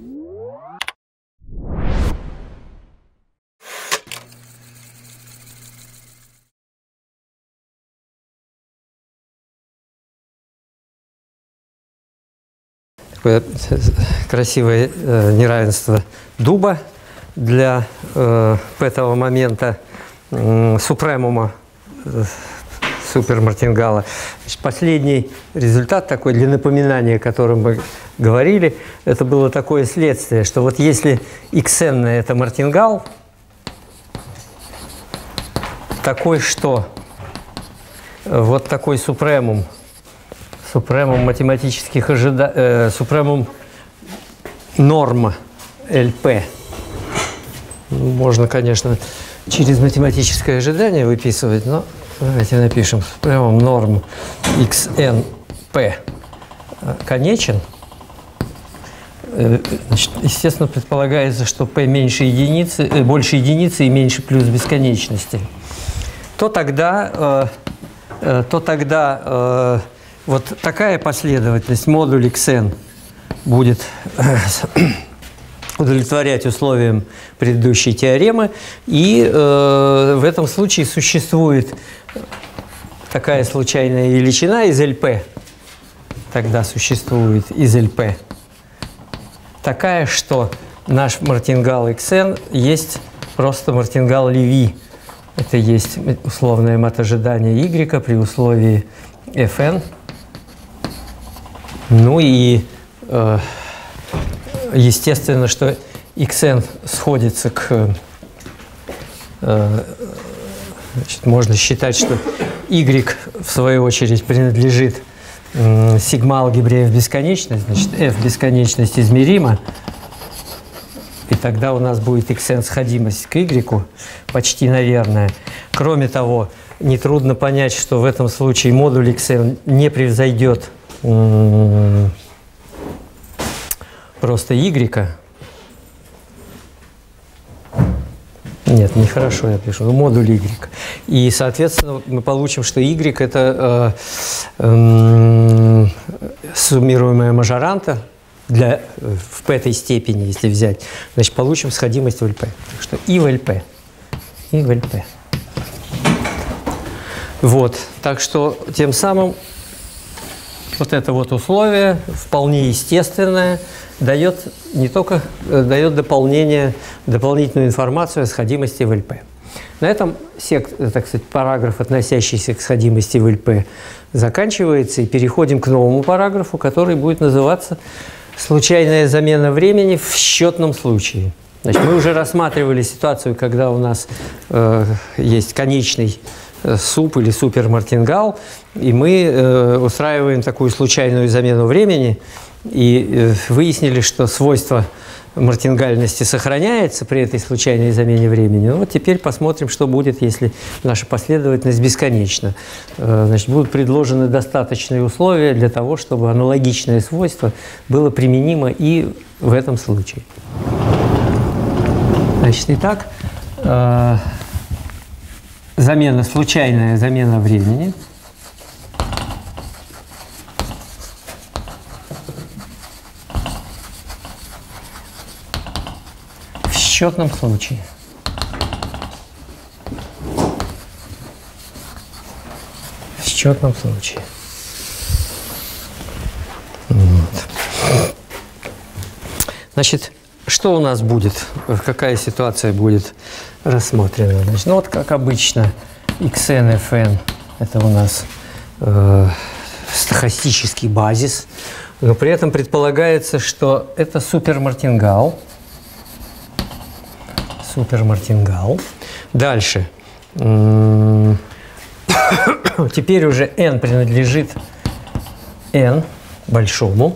Такое красивое неравенство дуба для этого момента супремума супермартингала. Последний результат такой, для напоминания, о котором мы говорили, это было такое следствие, что вот если xn это мартингал, такой что? Вот такой супремум математических ожиданий, супремум норма LP. Можно, конечно, через математическое ожидание выписывать, но давайте напишем супремум норм XNP конечен. Значит, естественно, предполагается, что P меньше единицы, больше единицы и меньше плюс бесконечности. То тогда вот такая последовательность модуль xn будет удовлетворять условиям предыдущей теоремы, и в этом случае существует такая случайная величина из LP, тогда существует из LP, такая, что наш мартингал xn есть просто мартингал Леви. Это есть условное мат-ожидание y при условии fn. Ну и естественно, что xn сходится к... Значит, можно считать, что y, в свою очередь, принадлежит сигма-алгебре f бесконечность. Значит, f бесконечность измерима. И тогда у нас будет xn сходимость к y, почти наверное. Кроме того, нетрудно понять, что в этом случае модуль xn не превзойдет просто y. Нет, нехорошо я пишу, модуль y. И, соответственно, мы получим, что y – это суммируемая мажоранта в p-той степени, если взять. Значит, получим сходимость в LP. Так что и в LP, и в LP. Вот. Так что тем самым вот это вот условие, вполне естественное, дает не только дополнительную информацию о сходимости в LP. На этом так сказать, параграф, относящийся к сходимости в LP, заканчивается, и переходим к новому параграфу, который будет называться «Случайная замена времени в счетном случае». Значит, мы уже рассматривали ситуацию, когда у нас есть конечный суп или супермартингал, и мы устраиваем такую случайную замену времени, и выяснили, что свойство мартингальности сохраняется при этой случайной замене времени. Ну, вот теперь посмотрим, что будет, если наша последовательность бесконечна. Значит, будут предложены достаточные условия для того, чтобы аналогичное свойство было применимо и в этом случае. Значит, итак, случайная замена времени в счетном случае. В счетном случае. Вот. Значит, что у нас будет, какая ситуация будет рассмотрена? Значит, ну вот как обычно, xn, fn – это у нас стохастический базис, но при этом предполагается, что это супермартингал. Супермартингал. Дальше. Теперь уже n принадлежит n большому.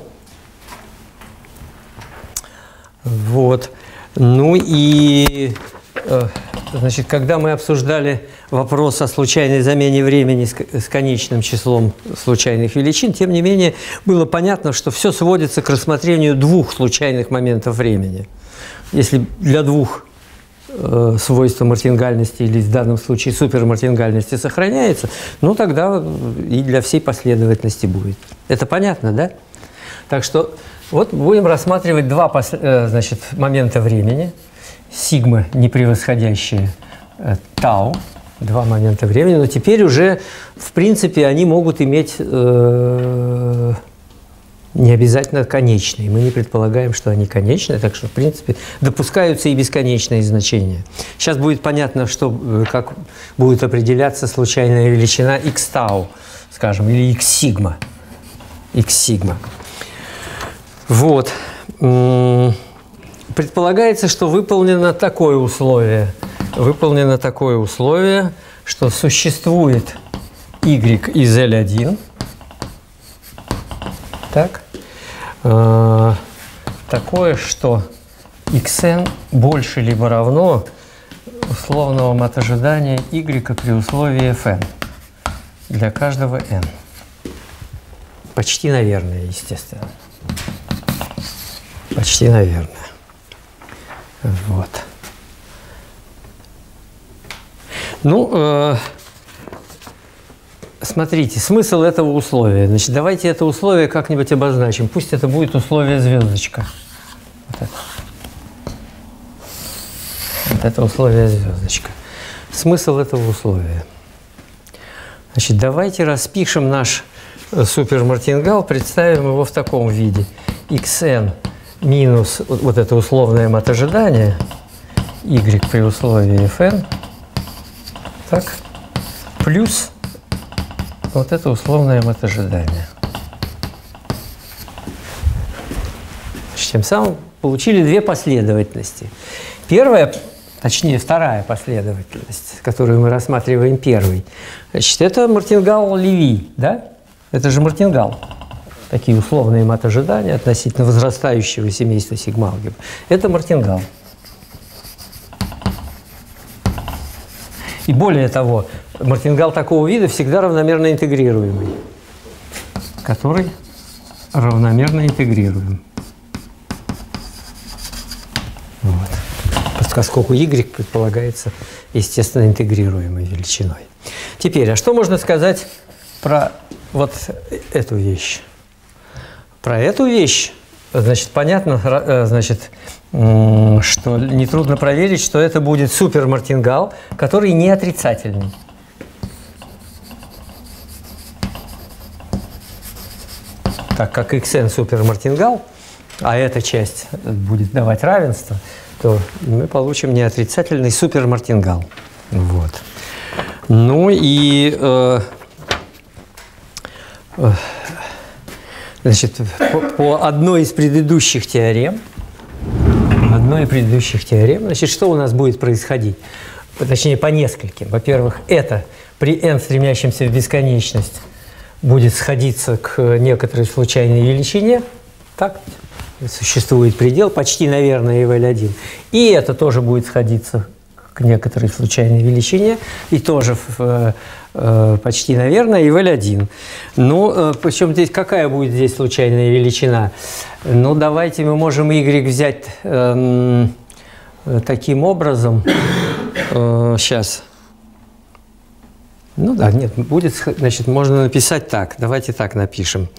Вот. Ну и, значит, когда мы обсуждали вопрос о случайной замене времени с конечным числом случайных величин, тем не менее, было понятно, что все сводится к рассмотрению двух случайных моментов времени. Если для двух свойства мартингальности, или в данном случае супермартингальности, сохраняется, ну тогда и для всей последовательности будет. Это понятно, да? Так что Вот будем рассматривать два значит, момента времени. Сигма, не превосходящие тау. Два момента времени. Но теперь уже, в принципе, они могут иметь не обязательно конечные. Мы не предполагаем, что они конечные, так что, в принципе, допускаются и бесконечные значения. Сейчас будет понятно, как будет определяться случайная величина x тау, скажем, или x сигма. X сигма. Вот. Предполагается, что выполнено такое условие. Выполнено такое условие, что существует y из L1. Так. Такое, что xn больше либо равно условного матожидания y при условии fn для каждого n. Почти наверное, естественно. Почти наверное. Вот. Ну, смотрите, смысл этого условия. Значит, давайте это условие как-нибудь обозначим. Пусть это будет условие звездочка. Вот это условие звездочка. Смысл этого условия. Значит, давайте распишем наш супермартингал, представим его в таком виде. xn минус вот это условное матожидание, y при условии fn, так, плюс вот это условное матожидание. Тем самым получили две последовательности. Первая, точнее вторая последовательность, которую мы рассматриваем первой, значит, это мартингал Леви, да? Это же мартингал. Такие условные матожидания относительно возрастающего семейства сигма-алгебр. Это мартингал. И более того, мартингал такого вида всегда равномерно интегрируемый, который равномерно интегрируем. Вот. Поскольку y предполагается естественно интегрируемой величиной. Теперь, а что можно сказать про вот эту вещь? Про эту вещь, значит, понятно, значит, что нетрудно проверить, что это будет супермартингал, который не отрицательный. Так как xn супермартингал, а эта часть будет давать равенство, то мы получим неотрицательный супермартингал. Вот. Ну и значит, по одной из предыдущих теорем, значит, что у нас будет происходить? Точнее, по нескольким. Во-первых, это при n, стремящемся в бесконечность, будет сходиться к некоторой случайной величине. Так, существует предел, почти, наверное, EV1. И это тоже будет сходиться к некоторой случайной величине, и тоже почти, наверное, EV1. Ну, причем здесь какая будет здесь случайная величина? Ну, давайте мы можем y взять таким образом. Сейчас. Ну да, нет, будет, значит, можно написать так. Давайте так напишем.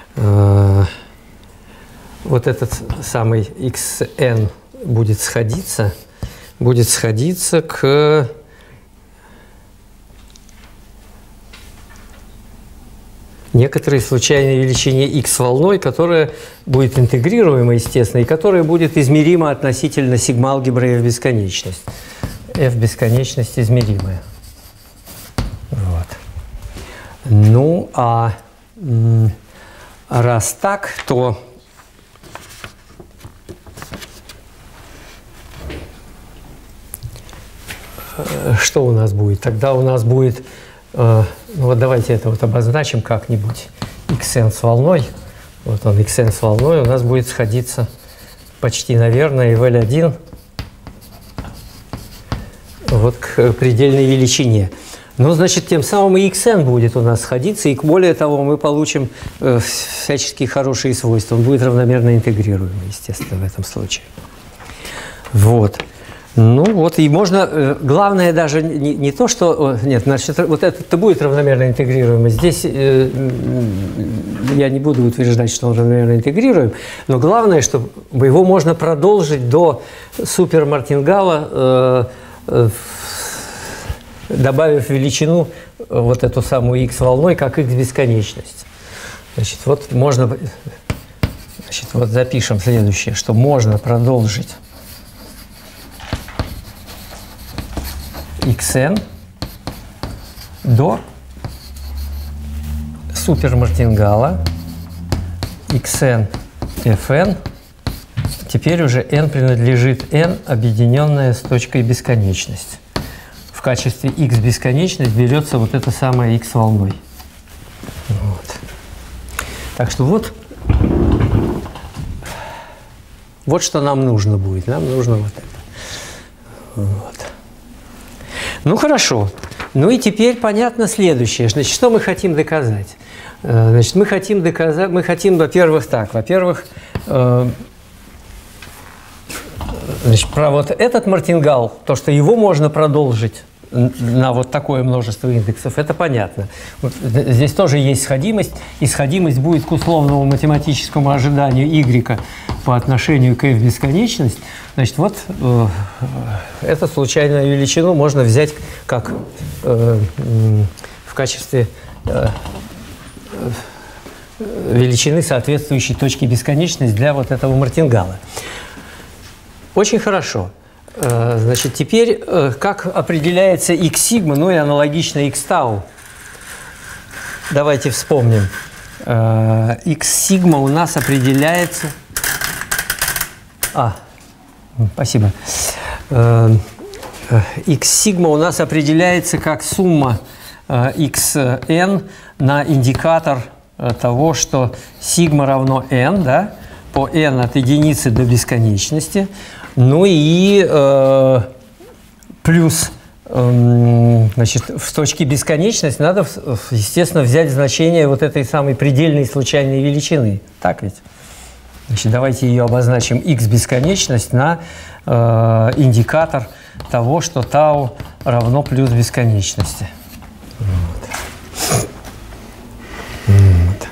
Вот этот самый xn будет сходиться к некоторой случайной величине x волной, которая будет интегрируема, естественно, и которая будет измерима относительно сигма-алгебры f бесконечность. F бесконечность измеримая. Вот. Ну, а раз так, то что у нас будет? Тогда у нас будет, ну вот давайте это вот обозначим как-нибудь, xn с волной, вот он xn с волной, у нас будет сходиться почти, наверное, EV1 вот к предельной величине. Ну, значит, тем самым и xn будет у нас сходиться, и более того, мы получим всяческие хорошие свойства. Он будет равномерно интегрируемый, естественно, в этом случае. Вот. Ну вот, и можно, главное даже не то, что, нет, значит, вот это будет равномерно интегрируемый. Здесь я не буду утверждать, что он равномерно интегрируем, но главное, чтобы его можно продолжить до супермартингала, добавив величину, вот эту самую x волной, как x бесконечность. Значит, вот можно, значит, вот запишем следующее, что можно продолжить xn до супермартингала xn fn. Теперь уже n принадлежит n, объединенная с точкой бесконечность. В качестве x бесконечность берется вот эта самая x волной. Вот. Так что вот что нам нужно будет. Нам нужно вот это. Вот. Ну хорошо. Ну и теперь понятно следующее. Значит, что мы хотим доказать? Значит, мы хотим доказать, во-первых, так. Во-первых, значит, про вот этот мартингал, то, что его можно продолжить на вот такое множество индексов, это понятно. Вот здесь тоже есть сходимость, и сходимость будет к условному математическому ожиданию y по отношению к f бесконечность. Значит, вот эту случайную величину можно взять как в качестве величины, соответствующей точке бесконечности для вот этого мартингала. Очень хорошо. Значит, теперь как определяется x сигма, ну и аналогично x тау. Давайте вспомним. X сигма у нас определяется... Спасибо. X сигма у нас определяется как сумма xn на индикатор того, что сигма равно n, да, по n от единицы до бесконечности. Ну и плюс, значит, в точке бесконечности надо, естественно, взять значение вот этой самой предельной случайной величины. Так ведь? Значит, давайте ее обозначим x бесконечность на индикатор того, что тау равно плюс бесконечности. Вот. Вот.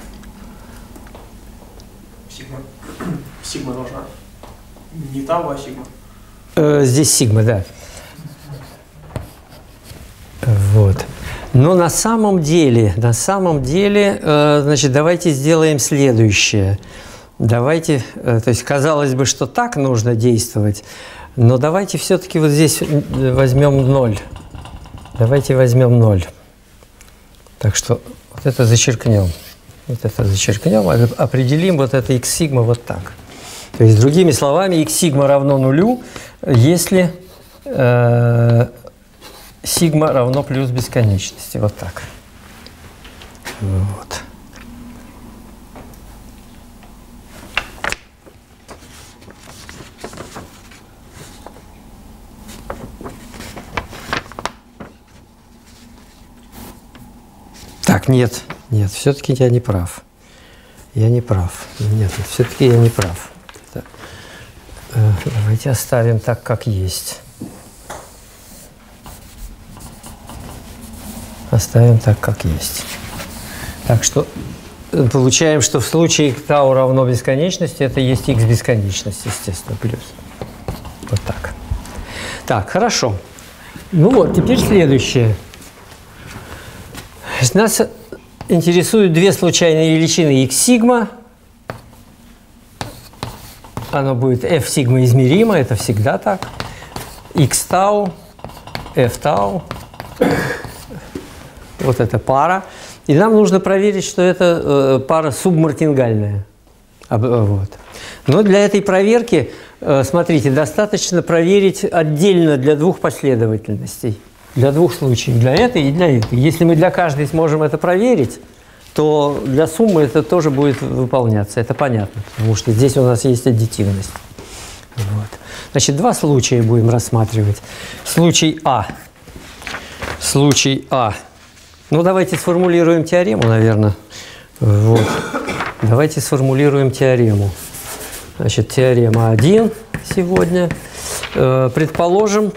Сигма должна. Не тау, а сигма. Здесь сигма, да. Вот. Но на самом деле, значит, давайте сделаем следующее. Давайте, то есть казалось бы, что так нужно действовать, но давайте все-таки вот здесь возьмем 0. Давайте возьмем 0. Так что вот это зачеркнем. Вот это зачеркнем, определим вот это x сигма вот так. То есть, другими словами, x сигма равно нулю, если сигма равно плюс бесконечности. Вот так. Вот. Так, нет, все-таки я не прав. Нет, все-таки я не прав. Давайте оставим так, как есть. Оставим так, как есть. Так что получаем, что в случае тау равно бесконечности, это есть x бесконечность, естественно, плюс. Вот так. Так, хорошо. Ну вот, теперь следующее. Нас интересуют две случайные величины x сигма. Оно будет f сигма измеримо, это всегда так. X тау, f тау. Вот эта пара. И нам нужно проверить, что это пара субмартингальная. Вот. Но для этой проверки, смотрите, достаточно проверить отдельно для двух последовательностей. Для двух случаев, для этой и для этой. Если мы для каждой сможем это проверить, то для суммы это тоже будет выполняться. Это понятно, потому что здесь у нас есть аддитивность. Вот. Значит, два случая будем рассматривать. Случай А. Ну, давайте сформулируем теорему, наверное. Вот. Давайте сформулируем теорему. Значит, теорема 1 сегодня. предположим,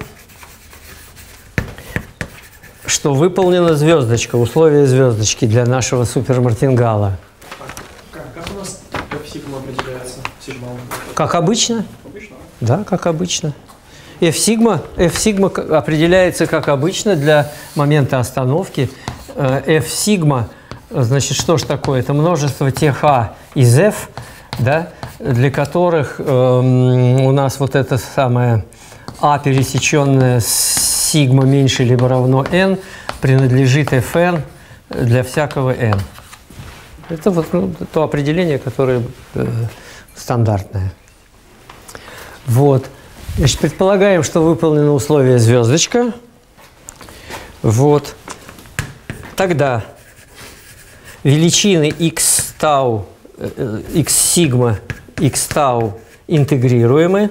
что выполнена звездочка, условие звездочки для нашего супермартингала. Как у нас F-сигма определяется? Сигма? Как обычно? Обычно? Да, как обычно. F-сигма определяется как обычно для момента остановки. F-сигма, значит, что ж такое? Это множество тех А из F, да, для которых у нас вот это самое А, пересеченное с сигма меньше либо равно n, принадлежит Fn для всякого n. Это вот то определение, которое стандартное. Вот. Значит, предполагаем, что выполнено условие звездочка. Вот. Тогда величины x тау, x сигма, x тау интегрируемы.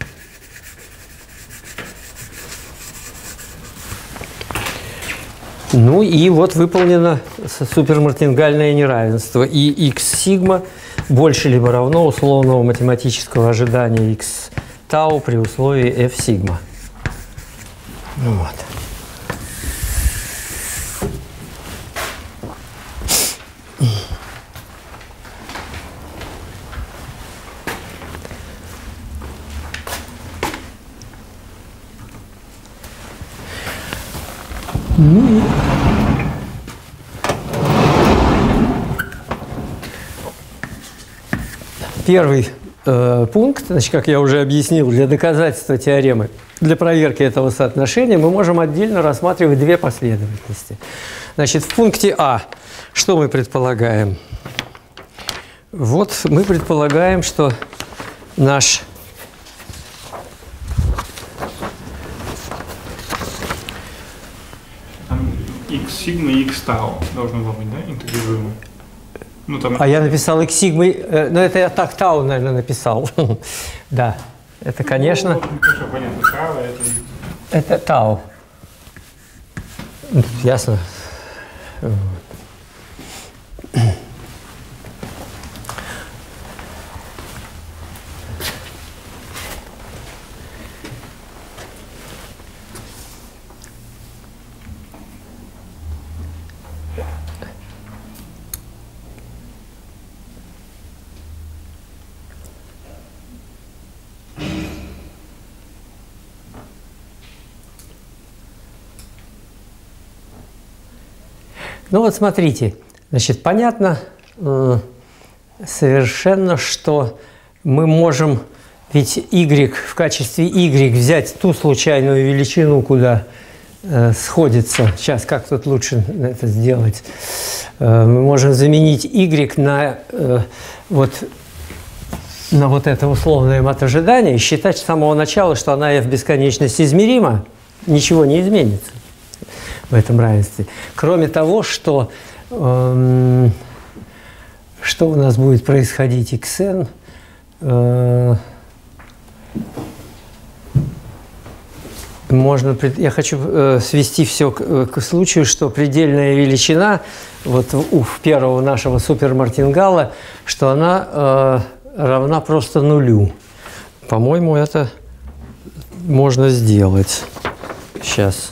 Ну и вот выполнено супермартингальное неравенство. И x сигма больше либо равно условного математического ожидания x тау при условии f сигма. Вот. Ну и первый пункт, значит, как я уже объяснил, для доказательства теоремы, для проверки этого соотношения мы можем отдельно рассматривать две последовательности. Значит, в пункте А что мы предполагаем? Вот мы предполагаем, что наш x сигма и x тау должно быть, да, интегрируемы? Ну, там... А я написал x сигмы, ну это я так тау, наверное, написал. Да, это, конечно... Ну, хорошо, понятно, тау это... Это тау. Ясно? Ну вот смотрите, значит, понятно совершенно, что мы можем ведь y в качестве y взять ту случайную величину, куда сходится. Сейчас как тут лучше это сделать? Мы можем заменить y на вот это условное матожидание и считать с самого начала, что она f бесконечность измерима, ничего не изменится в этом равенстве. Кроме того, что у нас будет происходить xn, я хочу свести все к случаю, что предельная величина вот у первого нашего супермартингала, что она равна просто нулю. По-моему, это можно сделать. Сейчас.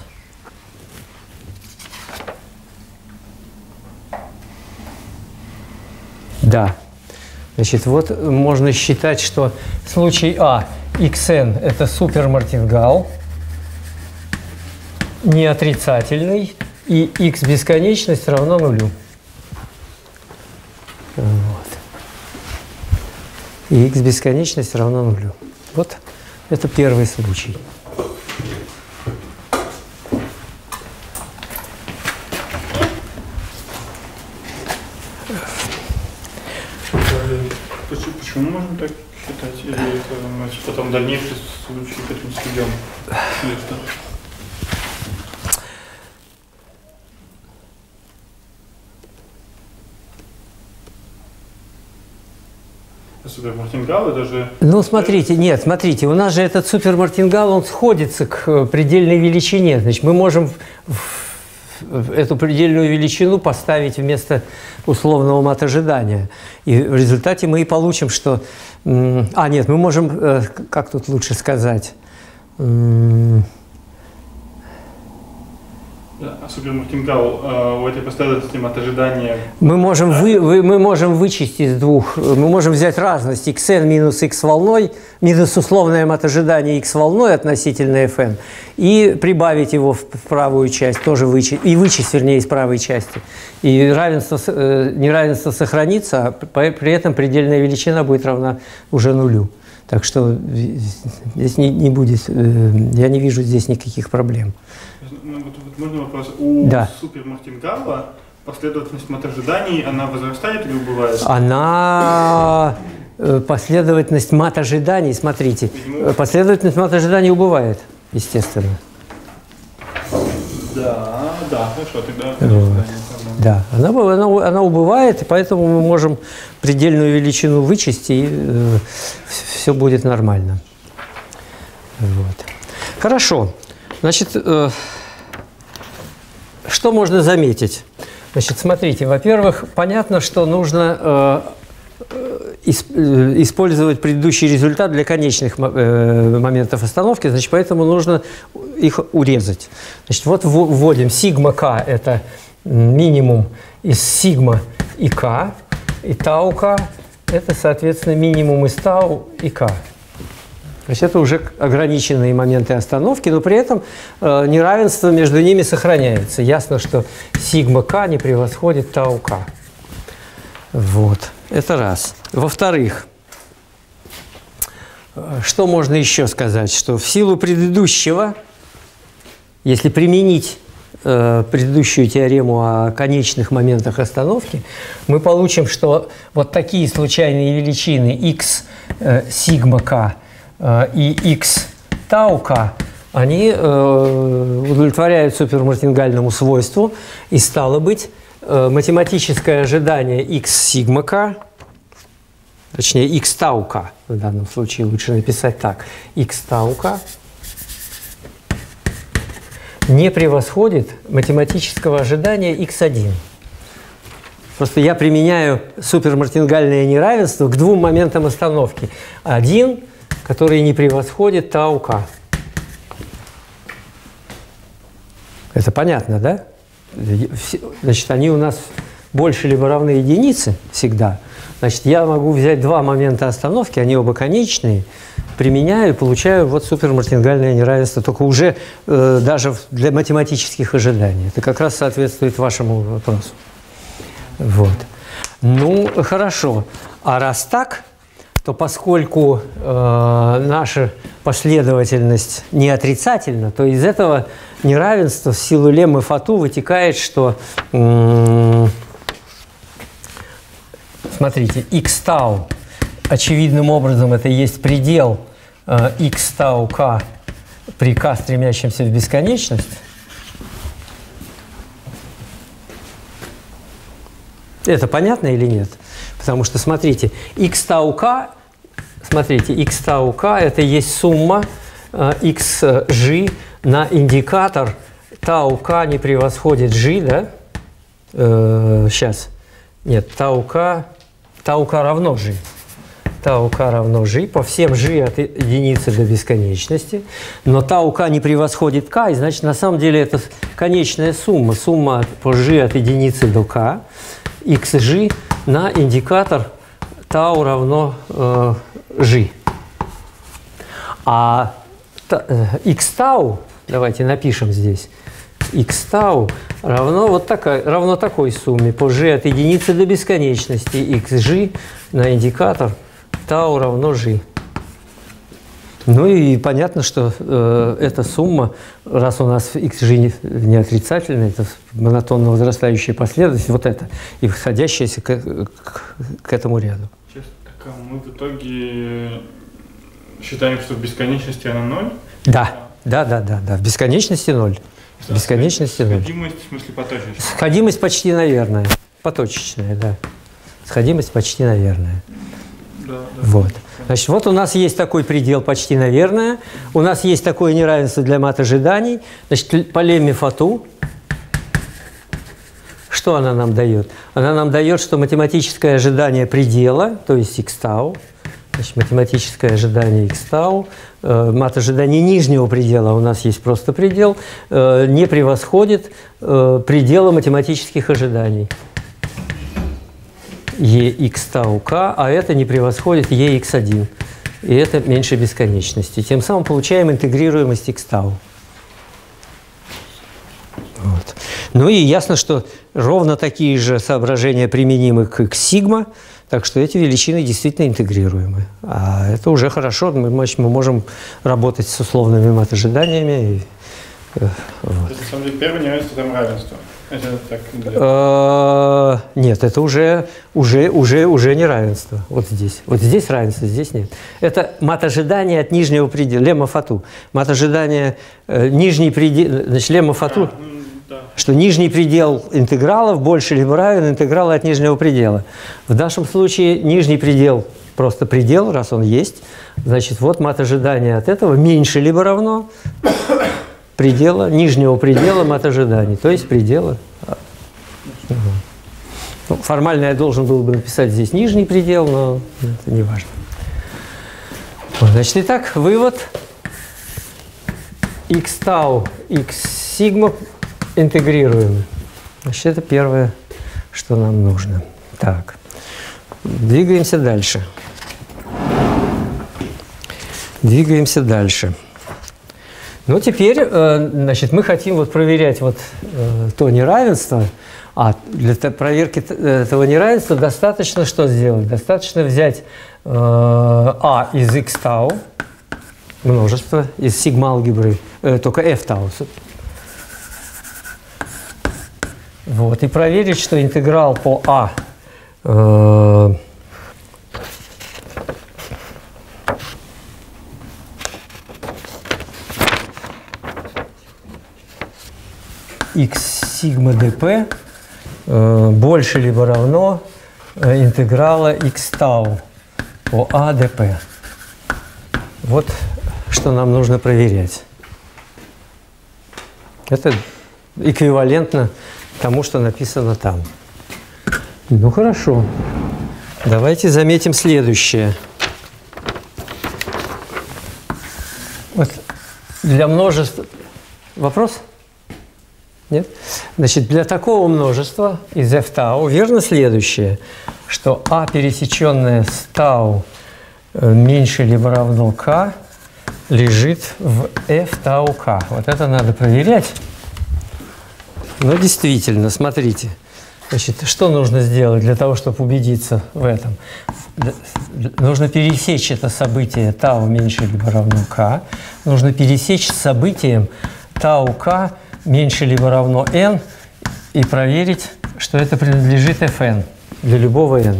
Да. Значит, вот можно считать, что случай А, xn – это супермартингал, не отрицательный, и x бесконечность равна нулю. Вот. И x бесконечность равна нулю. Вот это первый случай. Почему можно так считать? Или это потом дальнейший случай к этому сведем? Или что? Супермартингал и даже... Ну, смотрите, нет, смотрите, у нас же этот супермартингал, он сходится к предельной величине. Значит, мы можем эту предельную величину поставить вместо условного матожидания. И в результате мы и получим, что... нет, мы можем, как тут лучше сказать, А супермартингал у этой последовательности от ожидания... Мы можем вычесть из двух, мы можем взять разность xn минус x волной, минус условное от ожидания x волной относительно fn, и прибавить его в правую часть, тоже вычесть, вернее, из правой части. И неравенство сохранится, а при этом предельная величина будет равна уже нулю. Так что здесь не будет, я не вижу здесь никаких проблем. Ну, вот можно вопрос? У супермартингала последовательность от ожиданий, она возрастает или убывает? Последовательность мат ожиданий, смотрите, последовательность мат ожиданий убывает, естественно. Да, хорошо, тогда... Да, она убывает, и поэтому мы можем предельную величину вычесть, и все будет нормально. Вот. Хорошо. Значит, что можно заметить? Значит, смотрите, во-первых, понятно, что нужно использовать предыдущий результат для конечных моментов остановки, значит, поэтому нужно их урезать. Значит, вот вводим сигма k – это минимум из сигма и k, и тау k – это, соответственно, минимум из тау и k. То есть это уже ограниченные моменты остановки, но при этом неравенство между ними сохраняется. Ясно, что сигма k не превосходит тау k. Вот. Это раз. Во-вторых, что можно еще сказать? Что в силу предыдущего, если применить предыдущую теорему о конечных моментах остановки, мы получим, что вот такие случайные величины x сигма k и x тау k, они удовлетворяют супермартингальному свойству, и стало быть, математическое ожидание x сигма k, точнее x тау k, в данном случае лучше написать так, x тау k не превосходит математического ожидания x1. Просто я применяю супермартингальное неравенство к двум моментам остановки. Один, который не превосходит тау k. Это понятно, да? Значит, они у нас больше либо равны единице всегда. Значит, я могу взять два момента остановки, они оба конечные, применяю и получаю вот супермартингальное неравенство, только уже даже для математических ожиданий. Это как раз соответствует вашему вопросу. Вот. Ну, хорошо. А раз так, то поскольку наша последовательность не отрицательна, то из этого неравенства в силу леммы Фату вытекает, что, смотрите, x тау очевидным образом это есть предел x тау k при k, стремящемся в бесконечность. Это понятно или нет? Потому что, смотрите, x тау k, это есть сумма xg на индикатор тау k не превосходит g, да? Сейчас. Нет, тау k равно g. Тау k равно g, по всем g от единицы до бесконечности. Но тау k не превосходит k, и значит, на самом деле это конечная сумма. Сумма по g от единицы до k, xg на индикатор тау равно g. А x тау, давайте напишем здесь, x тау равно равно такой сумме по g от единицы до бесконечности, xg на индикатор тау равно g. Ну и понятно, что эта сумма, раз у нас xg не отрицательная, это монотонно возрастающая последовательность, вот это, и восходящаяся к этому ряду. Сейчас, так, мы в итоге считаем, что в бесконечности она 0? Да, в бесконечности 0. В бесконечности 0. Сходимость, в смысле поточечная? Сходимость почти наверное. Поточечная, да. Сходимость почти наверное. Да. Вот. Значит, вот у нас есть такой предел почти наверное. У нас есть такое неравенство для мат ожиданий. Значит, по лемме Фату. Что она нам дает? Она нам дает, что математическое ожидание предела, то есть x тау, Значит, математическое ожидание x тау, мат ожидания нижнего предела, у нас есть просто предел, не превосходит предела математических ожиданий. Ex тау k, а это не превосходит Ex1. И это меньше бесконечности. Тем самым получаем интегрируемость x тау. Вот. Ну и ясно, что ровно такие же соображения применимы к x сигма, так что эти величины действительно интегрируемы. А это уже хорошо, мы можем работать с условными мат-ожиданиями. Вот. То есть, на самом деле, первое неравенство там равенство. Это так, нет, это уже неравенство. Вот здесь. Вот здесь равенство, здесь нет. Это мат-ожидание от нижнего предела, лемма фату. Мат-ожидание нижний предел, значит, лемма фату, что нижний предел интегралов больше либо равен интегралу от нижнего предела. В нашем случае нижний предел просто предел, раз он есть. Значит, вот мат-ожидание от этого меньше либо равно предела, нижнего предела мат-ожиданий, то есть предела. Ну, формально я должен был бы написать здесь нижний предел, но это не важно. Вот, значит, итак, вывод. X тау, x сигма интегрируем. Значит, это первое, что нам нужно. Так, двигаемся дальше. Двигаемся дальше. Ну, теперь, значит, мы хотим вот проверять вот то неравенство, а для проверки этого неравенства достаточно что сделать? Достаточно взять А из x тау, множество, из сигма-алгебры, только f тау. Вот, и проверить, что интеграл по А x сигма dp больше либо равно интеграла x тау по А dp. Вот что нам нужно проверять. Это эквивалентно тому, что написано там. Ну хорошо. Давайте заметим следующее. Вот для множества... Вопрос? Нет? Значит, для такого множества из f тау верно следующее, что А, пересеченное с тау меньше либо равно k, лежит в f тау k. Вот это надо проверять. Но действительно, смотрите, значит, что нужно сделать для того, чтобы убедиться в этом? Нужно пересечь это событие тау меньше либо равно k. Нужно пересечь с событием тау k меньше либо равно n и проверить, что это принадлежит fn для любого n.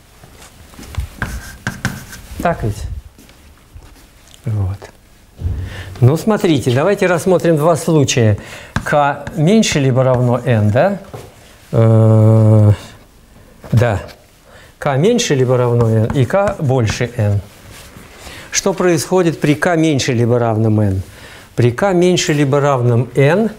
Так ведь? Вот. Ну, смотрите, давайте рассмотрим два случая. K меньше либо равно n, да? Да. K меньше либо равно n и K больше n. Что происходит при K меньше либо равном n? При K меньше либо равном n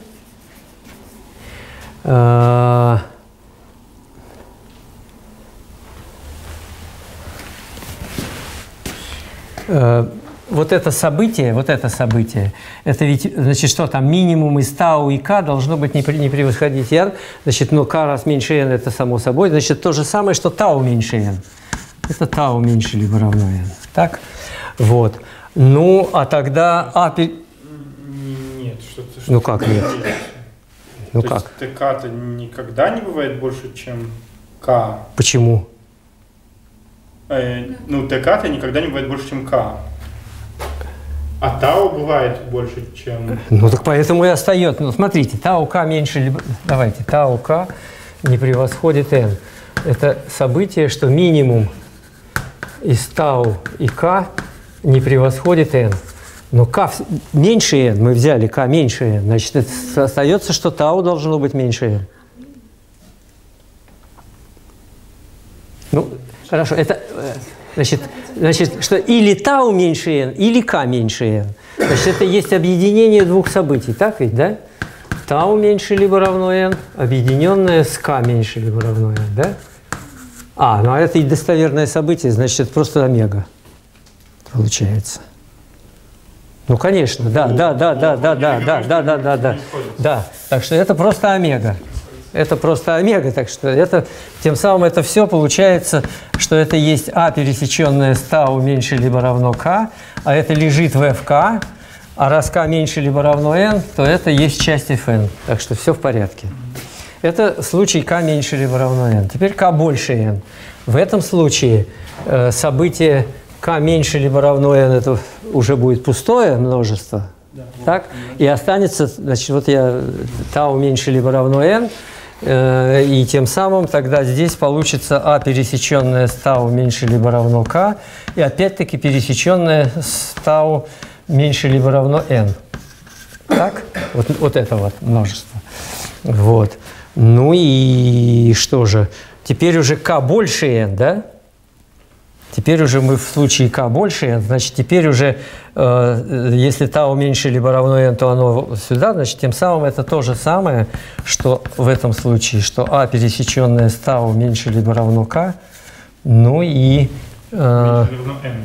вот это событие, это ведь, значит, что там, минимум из тау и k должно быть не превосходить n, значит, но k раз меньше n, это само собой, значит, то же самое, что тау меньше n. Это тау меньше либо равно n. Так? Вот. Ну, а тогда Нет, что-то... Ну, как нет? Ну, как? То есть ТК-то никогда не бывает больше, чем К? Почему? Ну, ТК-то никогда не бывает больше, чем К. А тау бывает больше, чем... Ну, так поэтому и остается. Ну, смотрите, тау К меньше... либо... Давайте, тау К не превосходит n. Это событие, что минимум из тау и К не превосходит n. Но k меньше n, мы взяли k меньше n, значит, это остается, что тау должно быть меньше n. Ну, хорошо, это, значит, что или тау меньше n, или k меньше n. Значит, это есть объединение двух событий, так ведь, да? Тау меньше либо равно n, объединенное с k меньше либо равно n, да? Ну а это и достоверное событие, значит, это просто омега. получается. Ну, конечно, да. Да, так что это просто омега. Это просто омега, так что это, тем самым это все получается, что это есть А, пересеченное с тау меньше либо равно К, а это лежит в ФК, а раз К меньше либо равно N, то это есть часть Fn. Так что все в порядке. Это случай К меньше либо равно N. Теперь К больше N. В этом случае событие К меньше либо равно N это уже будет пустое множество. Да, так? И останется, значит, вот я тау меньше либо равно N, и тем самым тогда здесь получится А, пересеченное с тау меньше либо равно К, и опять-таки пересеченное с тау меньше либо равно N. Так? Вот это вот множество. Вот. Ну и что же? Теперь уже К больше N, да? Теперь уже мы в случае К больше N, значит, теперь уже, если тау меньше либо равно N, то оно сюда, значит, тем самым это то же самое, что в этом случае, что А, пересеченное с тау меньше либо равно К, ну и... Меньше равно N.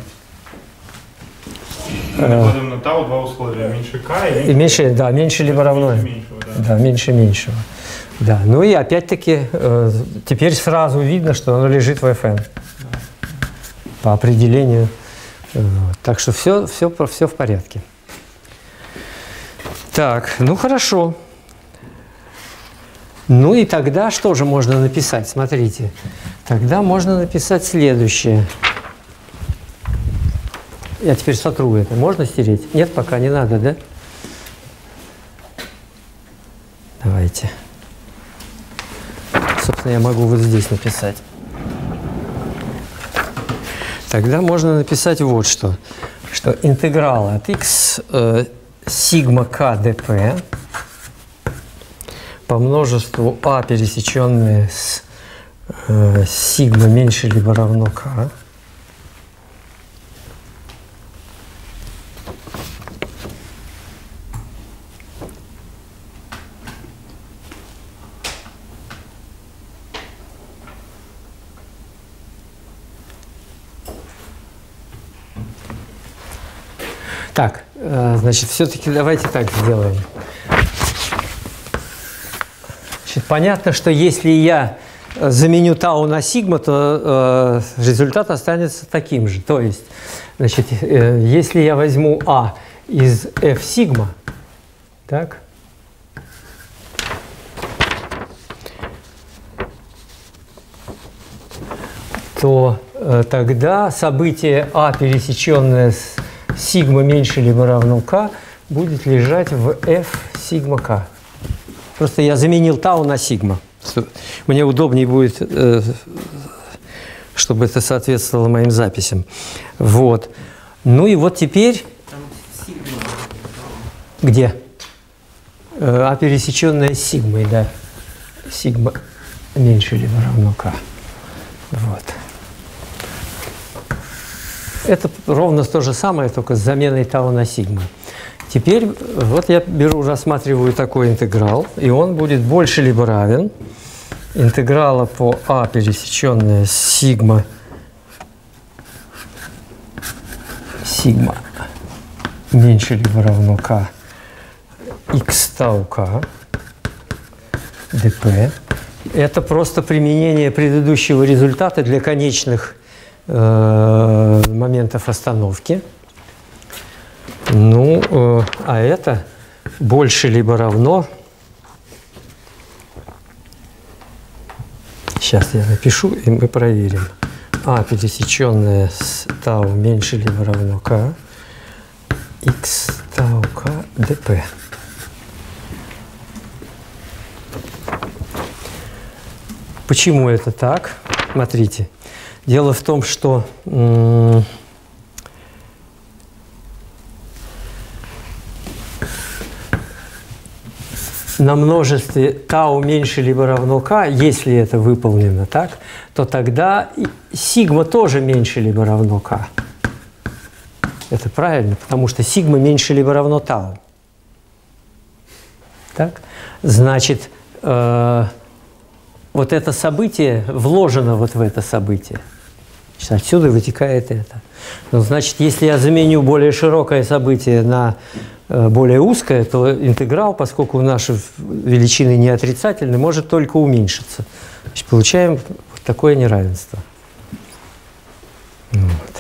Мы накладываем на тау два условия, меньше К и меньше... Да, меньше либо равно N. Да, меньше меньшего. Да, ну и опять-таки теперь сразу видно, что оно лежит в Fn. По определению. Так что все в порядке. Так, ну хорошо. Ну и тогда что же можно написать? Смотрите. Тогда можно написать следующее. Я теперь сотру это. Можно стереть? Нет, пока не надо, да? Давайте. Собственно, я могу вот здесь написать. Тогда можно написать вот что интеграл от x сигма k dp по множеству А, пересеченное с сигма меньше либо равно k, Так, значит, все-таки давайте так сделаем. Значит, понятно, что если я заменю тау на сигма, то результат останется таким же. То есть, значит, если я возьму А из f сигма, так, то тогда событие А, пересеченное с сигма меньше либо равно k, будет лежать в f сигма k. Просто я заменил тау на сигма. Мне удобнее будет, чтобы это соответствовало моим записям. Вот. Ну и вот теперь... Где? А, пересеченная с сигмой, да. Сигма меньше либо равно k. Вот. Это ровно то же самое, только с заменой тау на сигма. Теперь вот я рассматриваю такой интеграл, и он будет больше либо равен интеграла по А, пересеченная с сигма меньше либо равно k x тау k dp. Это просто применение предыдущего результата для конечных моментов остановки. Ну, а это больше либо равно. Сейчас я напишу, и мы проверим. А, пересеченное с тау меньше либо равно k, x тау k dp. Почему это так? Смотрите. Дело в том, что на множестве тау меньше либо равно k, если это выполнено так, то тогда сигма тоже меньше либо равно k. Это правильно, потому что сигма меньше либо равно тау. Так? Значит, вот это событие вложено вот в это событие. Значит, отсюда вытекает это. Ну, значит, если я заменю более широкое событие на более узкое, то интеграл, поскольку наши величины не отрицательны, может только уменьшиться. Значит, получаем вот такое неравенство. Вот.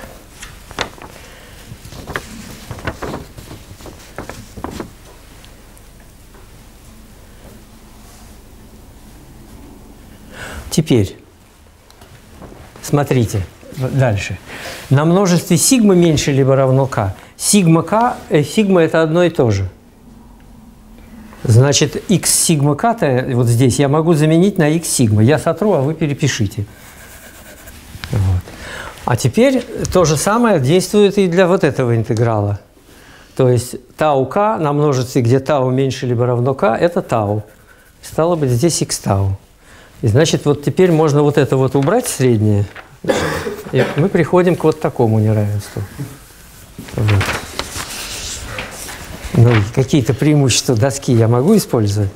Теперь, смотрите, дальше. На множестве сигма меньше либо равно k. Сигма k, сигма это одно и то же. Значит, x сигма k вот здесь я могу заменить на x сигма. Я сотру, а вы перепишите. Вот. А теперь то же самое действует и для вот этого интеграла. То есть тау k на множестве, где тау меньше либо равно k, это тау. Стало быть, здесь x тау. И значит, вот теперь можно вот это вот убрать среднее, и мы приходим к вот такому неравенству. Вот. Ну, какие-то преимущества доски я могу использовать.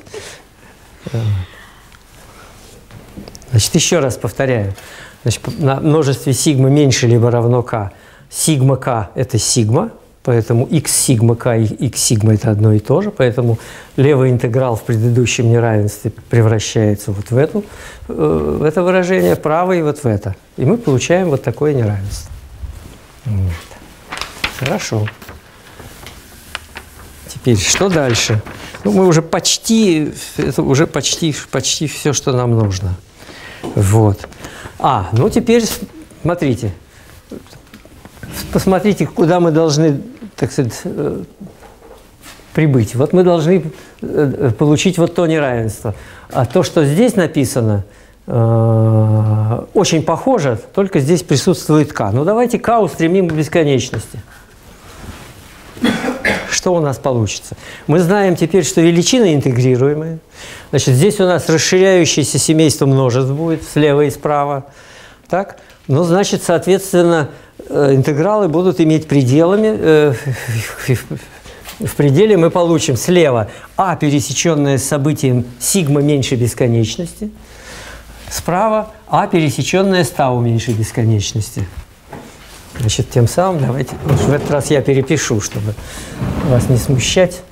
Значит, еще раз повторяю. Значит, на множестве сигма меньше либо равно k. Сигма k – это сигма. Поэтому x сигма k и x сигма – это одно и то же. Поэтому левый интеграл в предыдущем неравенстве превращается вот в это выражение, правый вот в это. И мы получаем вот такое неравенство. Вот. Хорошо. Теперь, что дальше? Ну, мы уже почти, это уже почти все, что нам нужно. Вот. Ну теперь смотрите. Посмотрите, куда мы должны, так сказать, прибыть. Вот мы должны получить вот то неравенство. А то, что здесь написано, очень похоже, только здесь присутствует k. Ну, давайте k устремим к бесконечности. Что у нас получится? Мы знаем теперь, что величины интегрируемые. Значит, здесь у нас расширяющееся семейство множеств будет слева и справа. Так? Ну, значит, соответственно, интегралы будут иметь пределами. В пределе мы получим слева а, пересеченное с событием сигма меньше бесконечности. Справа а, пересеченное с тау меньше бесконечности. Значит, тем самым давайте в этот раз я перепишу, чтобы вас не смущать.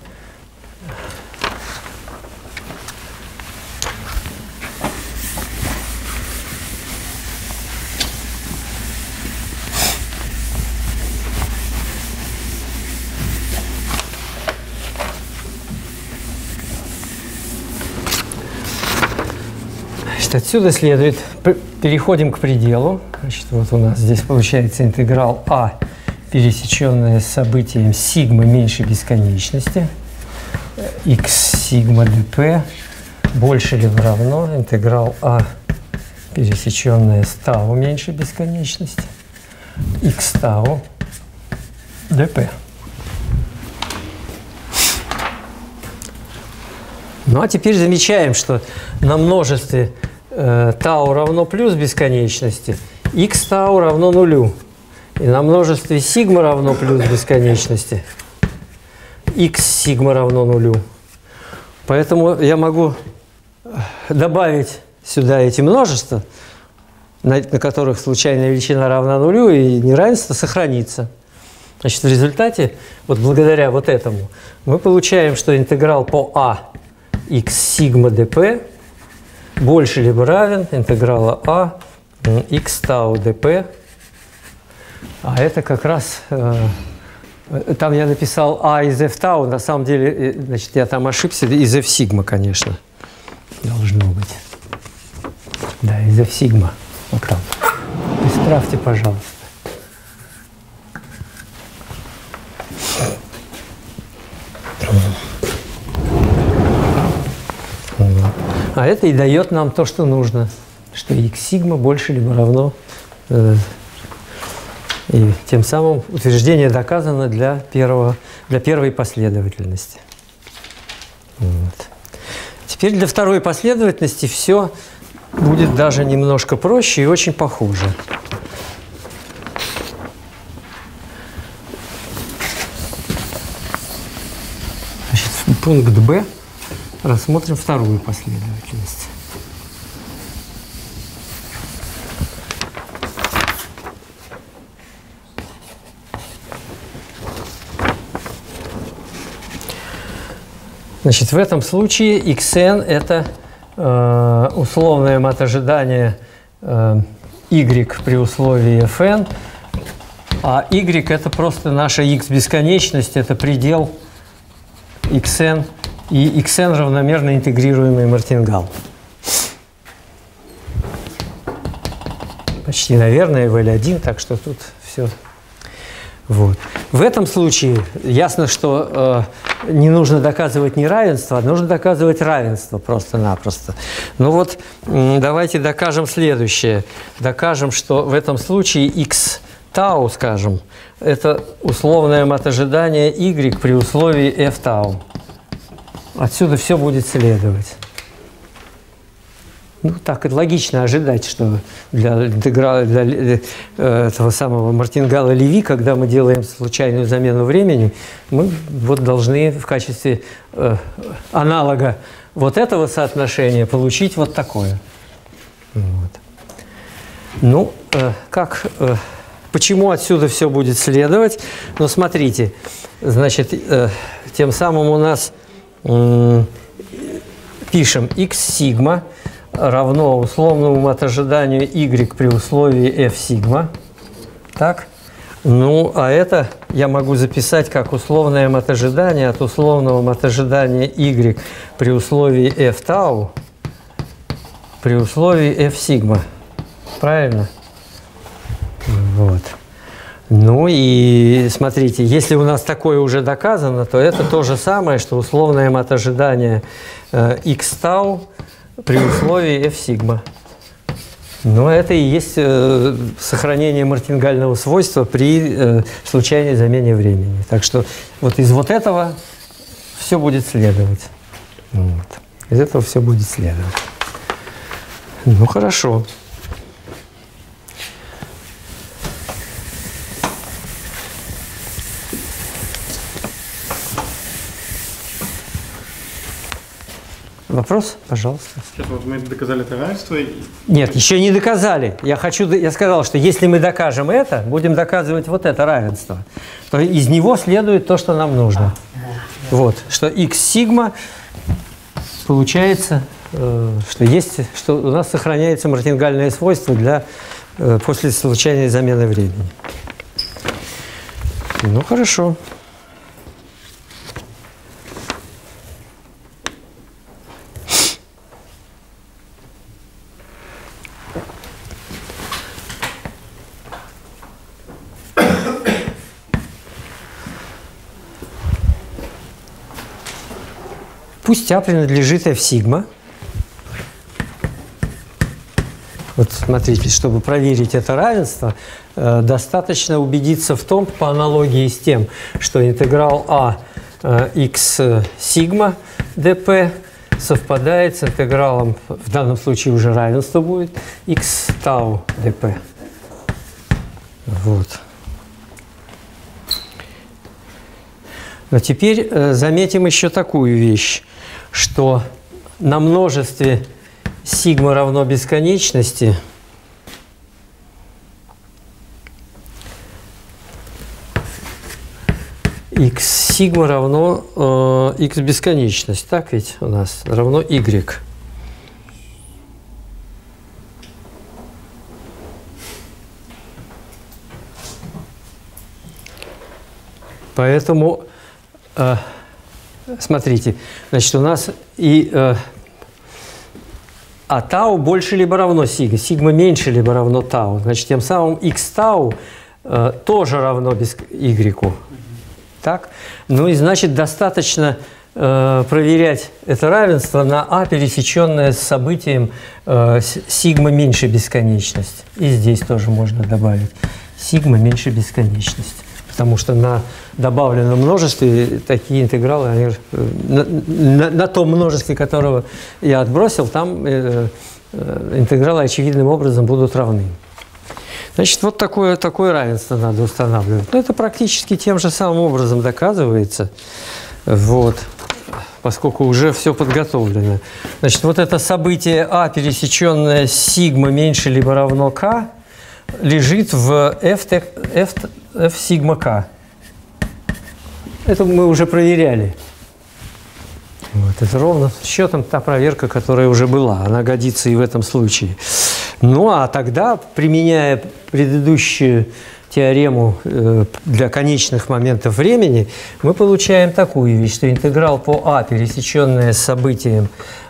Отсюда следует, переходим к пределу. Значит, вот у нас здесь получается интеграл а, пересеченное с событием сигма меньше бесконечности, x сигма dp больше либо равно интеграл а, пересеченное с тау меньше бесконечности, x тау dp. Ну а теперь замечаем, что на множестве тау равно плюс бесконечности, x тау равно нулю. И на множестве сигма равно плюс бесконечности, x сигма равно нулю. Поэтому я могу добавить сюда эти множества, на которых случайная величина равна нулю, и неравенство сохранится. Значит, в результате, вот благодаря вот этому, мы получаем, что интеграл по а x сигма dp больше либо равен интеграла а x тау dp. А это как раз, там я написал а из f тау, на самом деле, значит, я там ошибся, из f сигма, конечно, должно быть. Да, из f сигма, вот там. Исправьте, пожалуйста. А это и дает нам то, что нужно, что x сигма больше либо равно. И тем самым утверждение доказано для первой последовательности. Вот. Теперь для второй последовательности все будет даже немножко проще и очень похоже. Значит, пункт Б. Рассмотрим вторую последовательность. Значит, в этом случае xn – это условное мат-ожидание y при условии fn, а y – это просто наша x-бесконечность, это предел xn, и xn равномерно интегрируемый мартингал. Почти, наверное, VL1, так что тут все. Вот. В этом случае ясно, что не нужно доказывать неравенство, а нужно доказывать равенство просто-напросто. Ну вот, давайте докажем следующее. Докажем, что в этом случае x тау, скажем, это условное мат-ожидание y при условии f тау. Отсюда все будет следовать. Ну, так и логично ожидать, что для этого самого мартингала-Леви, когда мы делаем случайную замену времени, мы вот должны в качестве аналога вот этого соотношения получить вот такое. Вот. Ну, почему отсюда все будет следовать? Ну, смотрите, значит, тем самым у нас пишем x сигма равно условному мат-ожиданию y при условии f сигма. Так? Ну, а это я могу записать как условное мат-ожидание от условного мат-ожидания y при условии f тау при условии f сигма. Правильно? Вот. Ну и смотрите, если у нас такое уже доказано, то это то же самое, что условное мат-ожидание x тау при условии f сигма. Но это и есть сохранение мартингального свойства при случайной замене времени. Так что вот из вот этого все будет следовать. Вот. Из этого все будет следовать. Ну хорошо. Вопрос, пожалуйста. Сейчас вот мы доказали это равенство. Нет, еще не доказали. Я сказал, что если мы докажем это, будем доказывать вот это равенство, то из него следует то, что нам нужно. Вот, что x сигма получается, что у нас сохраняется мартингальное свойство после случайной замены времени. Ну, хорошо. Пусть А принадлежит f сигма. Вот смотрите, чтобы проверить это равенство, достаточно убедиться в том, по аналогии с тем, что интеграл А x сигма dp совпадает с интегралом, в данном случае уже равенство будет, x тау dp. Вот. Но теперь заметим еще такую вещь, что на множестве сигма равно бесконечности x сигма равно x бесконечность, так ведь у нас равно y. Поэтому смотрите, значит, у нас и тау больше либо равно сигма, сигма меньше либо равно тау. Значит, тем самым x тау тоже равно y. Так? Ну и значит, достаточно проверять это равенство на А, пересеченное с событием сигма меньше бесконечность. И здесь тоже можно добавить сигма меньше бесконечность. Потому что на добавленном множестве такие интегралы, они, на том множестве, которого я отбросил, там интегралы очевидным образом будут равны. Значит, вот такое равенство надо устанавливать. Но это практически тем же самым образом доказывается, вот, поскольку уже все подготовлено. Значит, вот это событие А, пересеченное с сигма меньше либо равно k, лежит в f сигма k. Это мы уже проверяли. Вот, это ровно счетом та проверка, которая уже была. Она годится и в этом случае. Ну, а тогда, применяя предыдущую теорему для конечных моментов времени, мы получаем такую вещь, что интеграл по А, пересеченная с событием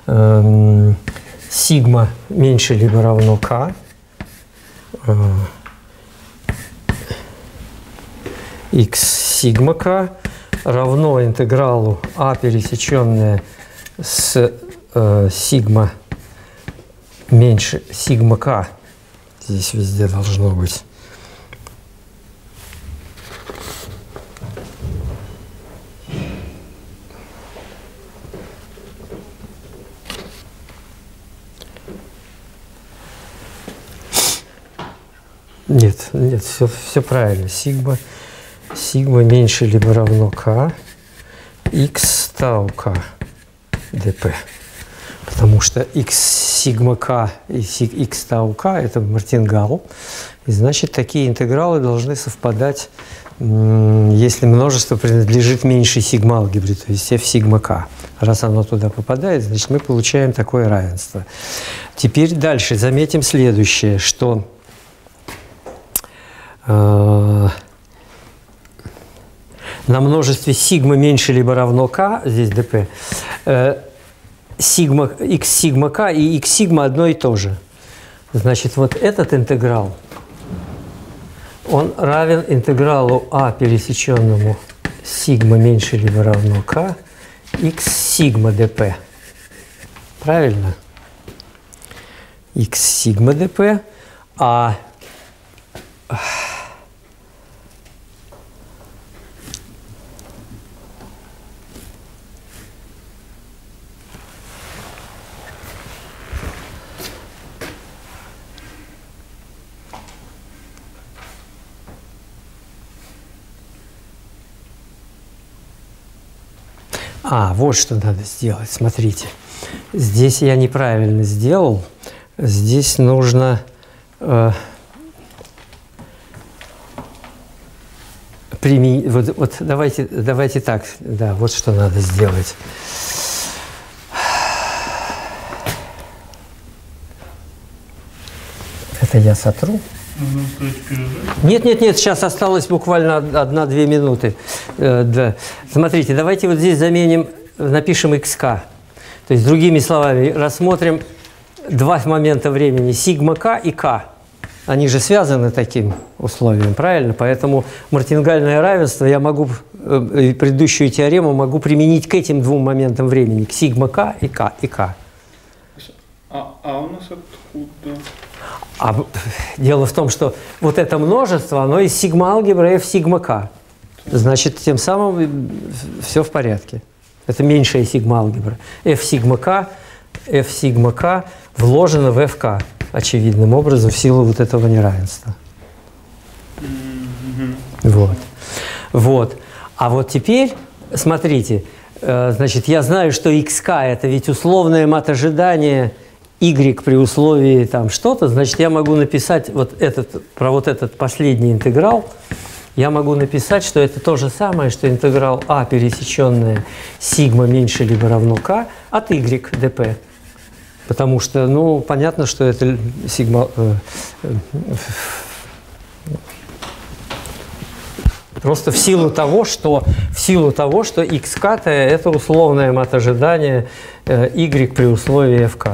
сигма меньше либо равно k, x сигма k равно интегралу А, пересеченная с сигма меньше сигма k. Здесь везде должно быть. Нет, все правильно. Сигма меньше либо равно k, x тау k dp. Потому что x сигма k и x тау k – это мартингал. И значит, такие интегралы должны совпадать, если множество принадлежит меньшей сигма-алгебре, то есть f сигма k. Раз оно туда попадает, значит, мы получаем такое равенство. Теперь дальше заметим следующее, что на множестве сигма меньше либо равно k, здесь dp, сигма, x сигма k и x сигма одно и то же. Значит, вот этот интеграл, он равен интегралу А, пересеченному сигма меньше либо равно k, x сигма dp. Правильно? X сигма dp, а вот что надо сделать. Смотрите. Здесь я неправильно сделал. Здесь нужно вот давайте так. Да, вот что надо сделать. Это я сотру. Нет, сейчас осталось буквально 1-2 минуты. Да. Смотрите, давайте вот здесь заменим, напишем xk. То есть, другими словами, рассмотрим два момента времени, сигма k и k. Они же связаны таким условием, правильно? Поэтому мартингальное равенство я могу, предыдущую теорему могу применить к этим двум моментам времени, к сигма k и k. А у нас откуда? Дело в том, что вот это множество, оно из сигма-алгебры f сигма k. Значит, тем самым все в порядке. Это меньшая сигма-алгебра. f сигма k вложено в fk, очевидным образом, в силу вот этого неравенства. Вот. А вот теперь, смотрите, значит, я знаю, что xk – это ведь условное мат-ожидание y при условии там что-то, значит, я могу написать про этот последний интеграл, я могу написать, что это то же самое, что интеграл А, пересеченная сигма меньше либо равно k от y dp. Потому что, ну, понятно, что это сигма... Просто в силу того, что xk это условное мат-ожидание y при условии fk.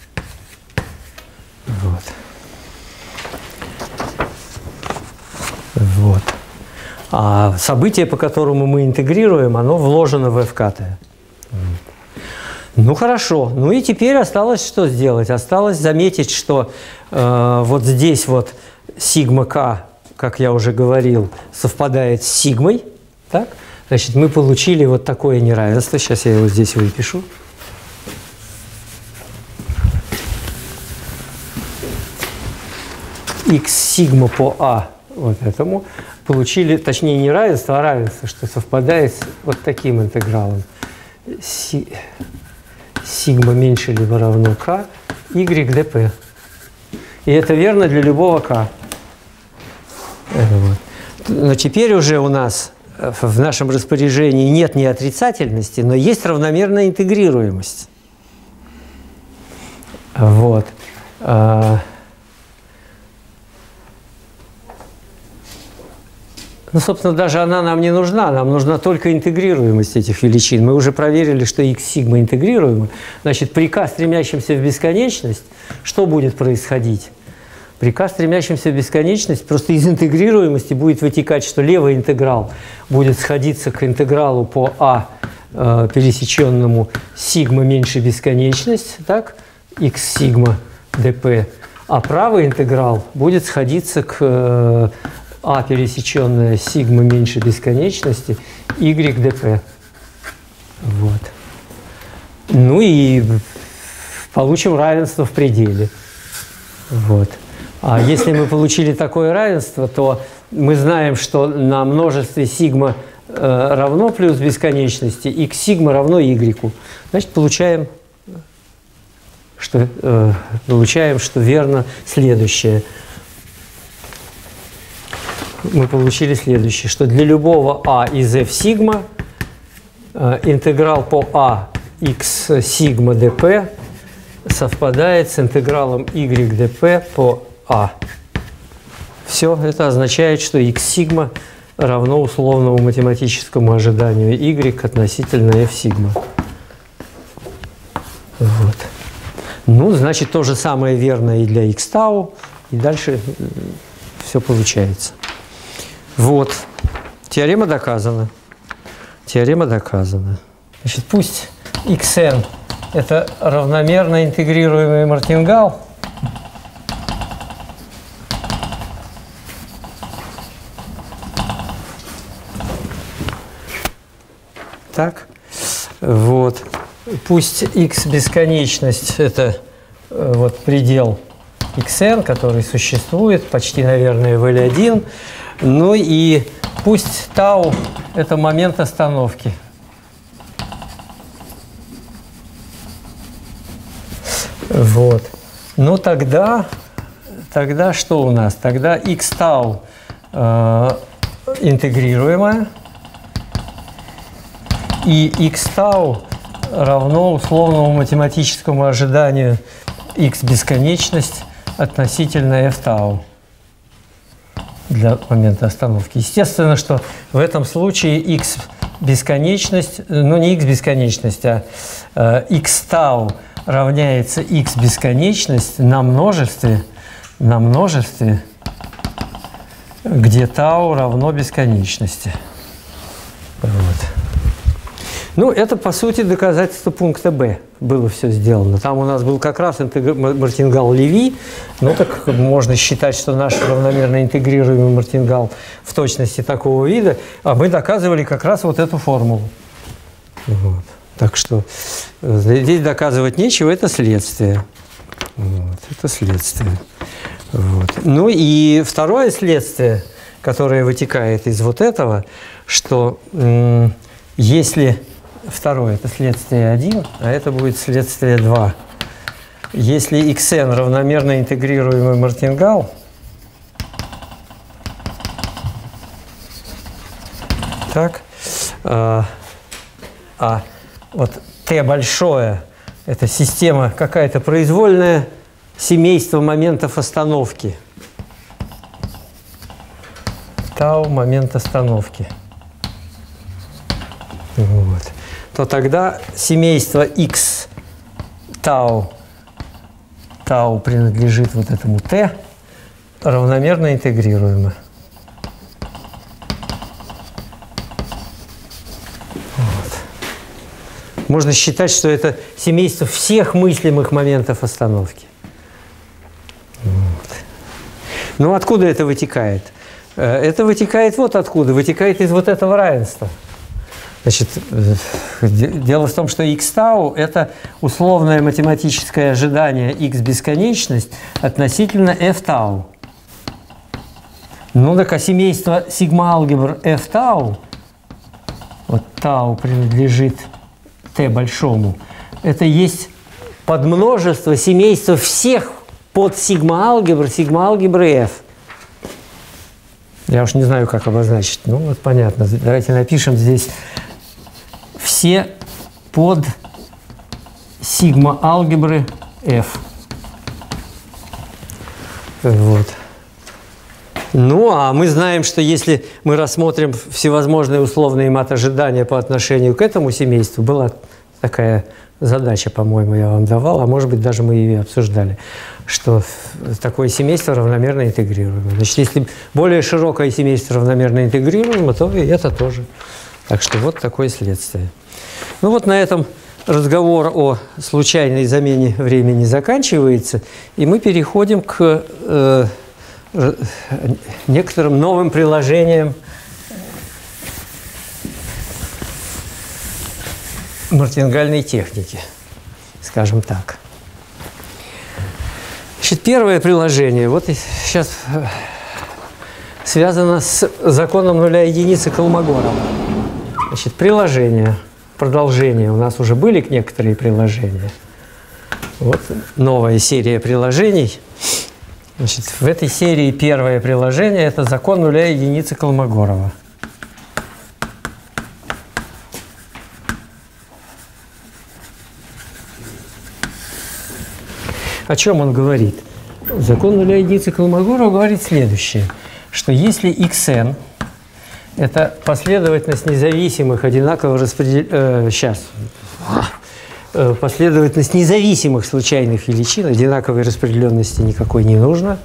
Вот. А событие, по которому мы интегрируем, оно вложено в fk. Ну хорошо. Ну и теперь осталось что сделать? Осталось заметить, что вот здесь вот сигма k, как я уже говорил, совпадает с сигмой. Так? Значит, мы получили вот такое неравенство. Сейчас я его здесь выпишу. X сигма по А вот этому получили, точнее, не равенство, а равенство, что совпадает с вот таким интегралом. Сигма меньше либо равно k, y dp. И это верно для любого k. Вот. Но теперь уже у нас в нашем распоряжении нет ни отрицательности, но есть равномерная интегрируемость. Вот. Ну, собственно, даже она нам не нужна, нам нужна только интегрируемость этих величин. Мы уже проверили, что x сигма интегрируемы. Значит, при k, стремящемся в бесконечность, что будет происходить? При k, стремящемся в бесконечность, просто из интегрируемости будет вытекать, что левый интеграл будет сходиться к интегралу по а пересеченному сигма меньше бесконечность, так, x сигма dp, а правый интеграл будет сходиться к а пересеченная сигма меньше бесконечности y dp. Вот. Ну и получим равенство в пределе. Вот. А если мы получили такое равенство, то мы знаем, что на множестве сигма равно плюс бесконечности x сигма равно y. Значит, получаем, что верно следующее. Мы получили следующее, что для любого а из f сигма интеграл по а x сигма dp совпадает с интегралом y dp по а. Все это означает, что x сигма равно условному математическому ожиданию y относительно f сигма. Вот. Ну, значит, то же самое верно и для x тау, и дальше все получается. Вот. Теорема доказана. Теорема доказана. Значит, пусть xn – это равномерно интегрируемый мартингал. Так. Вот. Пусть x бесконечность – это вот предел xn, который существует, почти, наверное, в L1. Ну и пусть тау – это момент остановки. Вот. Ну тогда что у нас? Тогда x тау интегрируемая, и x тау равно условному математическому ожиданию x бесконечность относительно f тау для момента остановки. Естественно, что в этом случае x бесконечность, ну не x бесконечность, а x тау равняется x бесконечность на множестве, где тау равно бесконечности. Вот. Ну, это, по сути, доказательство пункта Б. Было все сделано. Там у нас был как раз мартингал Леви. Ну, так можно считать, что наш равномерно интегрируемый мартингал в точности такого вида. А мы доказывали как раз вот эту формулу. Вот. Так что здесь доказывать нечего, это следствие. Вот. Это следствие. Вот. Ну и второе следствие, которое вытекает из вот этого, что если... Второе – это следствие 1, а это будет следствие 2. Если xn равномерно интегрируемый мартингал, так, вот t большое – это система какая-то произвольная, семейство моментов остановки. Тау – момент остановки. Вот. То тогда семейство x тау принадлежит вот этому t, равномерно интегрируемо. Вот. Можно считать, что это семейство всех мыслимых моментов остановки. Вот. Ну, откуда это вытекает? Это вытекает вот откуда. Вытекает из вот этого равенства. Значит, дело в том, что x тау – это условное математическое ожидание x бесконечность относительно f тау. Ну, так а семейство сигма-алгебр f тау, вот тау принадлежит t большому, это есть подмножество семейства всех под сигма-алгебры f. Я уж не знаю, как обозначить. Ну, вот понятно. Давайте напишем здесь все под сигма алгебры F. Вот. Ну, а мы знаем, что если мы рассмотрим всевозможные условные мат-ожидания по отношению к этому семейству, была такая задача, по-моему, я вам давал, а может быть, даже мы ее обсуждали, что такое семейство равномерно интегрируемо. Значит, если более широкое семейство равномерно интегрируемо, то и это тоже. Так что вот такое следствие. Ну вот на этом разговор о случайной замене времени заканчивается, и мы переходим к некоторым новым приложениям мартингальной техники, скажем так. Значит, первое приложение вот сейчас связано с законом нуля единицы Колмогорова. Значит, приложение, продолжение. У нас уже были некоторые приложения. Вот новая серия приложений. Значит, в этой серии первое приложение – это закон нуля единицы Колмогорова. О чем он говорит? Закон нуля единицы Колмогорова говорит следующее, что если xn – это последовательность независимых одинаково последовательность независимых случайных величин, одинаковой распределенности никакой не нужно.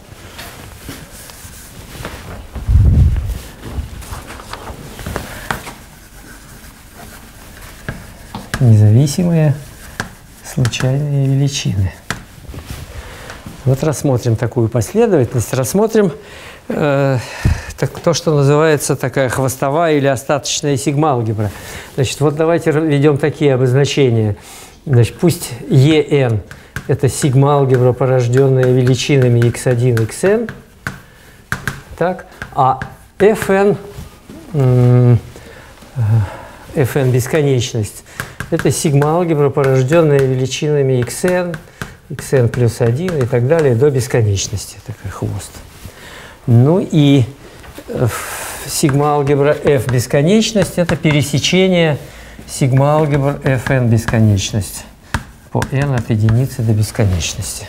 Независимые случайные величины. Вот рассмотрим такую последовательность, рассмотрим то, что называется такая хвостовая или остаточная сигма-алгебра. Значит, вот давайте введем такие обозначения. Значит, пусть EN – это сигма-алгебра, порожденная величинами x1, xn, так, а Fn, Fn бесконечность – это сигма-алгебра, порожденная величинами xn, xn плюс 1 и так далее до бесконечности, такой хвост. Ну и сигма-алгебра F бесконечность – это пересечение сигма-алгебра Fn бесконечность по n от единицы до бесконечности.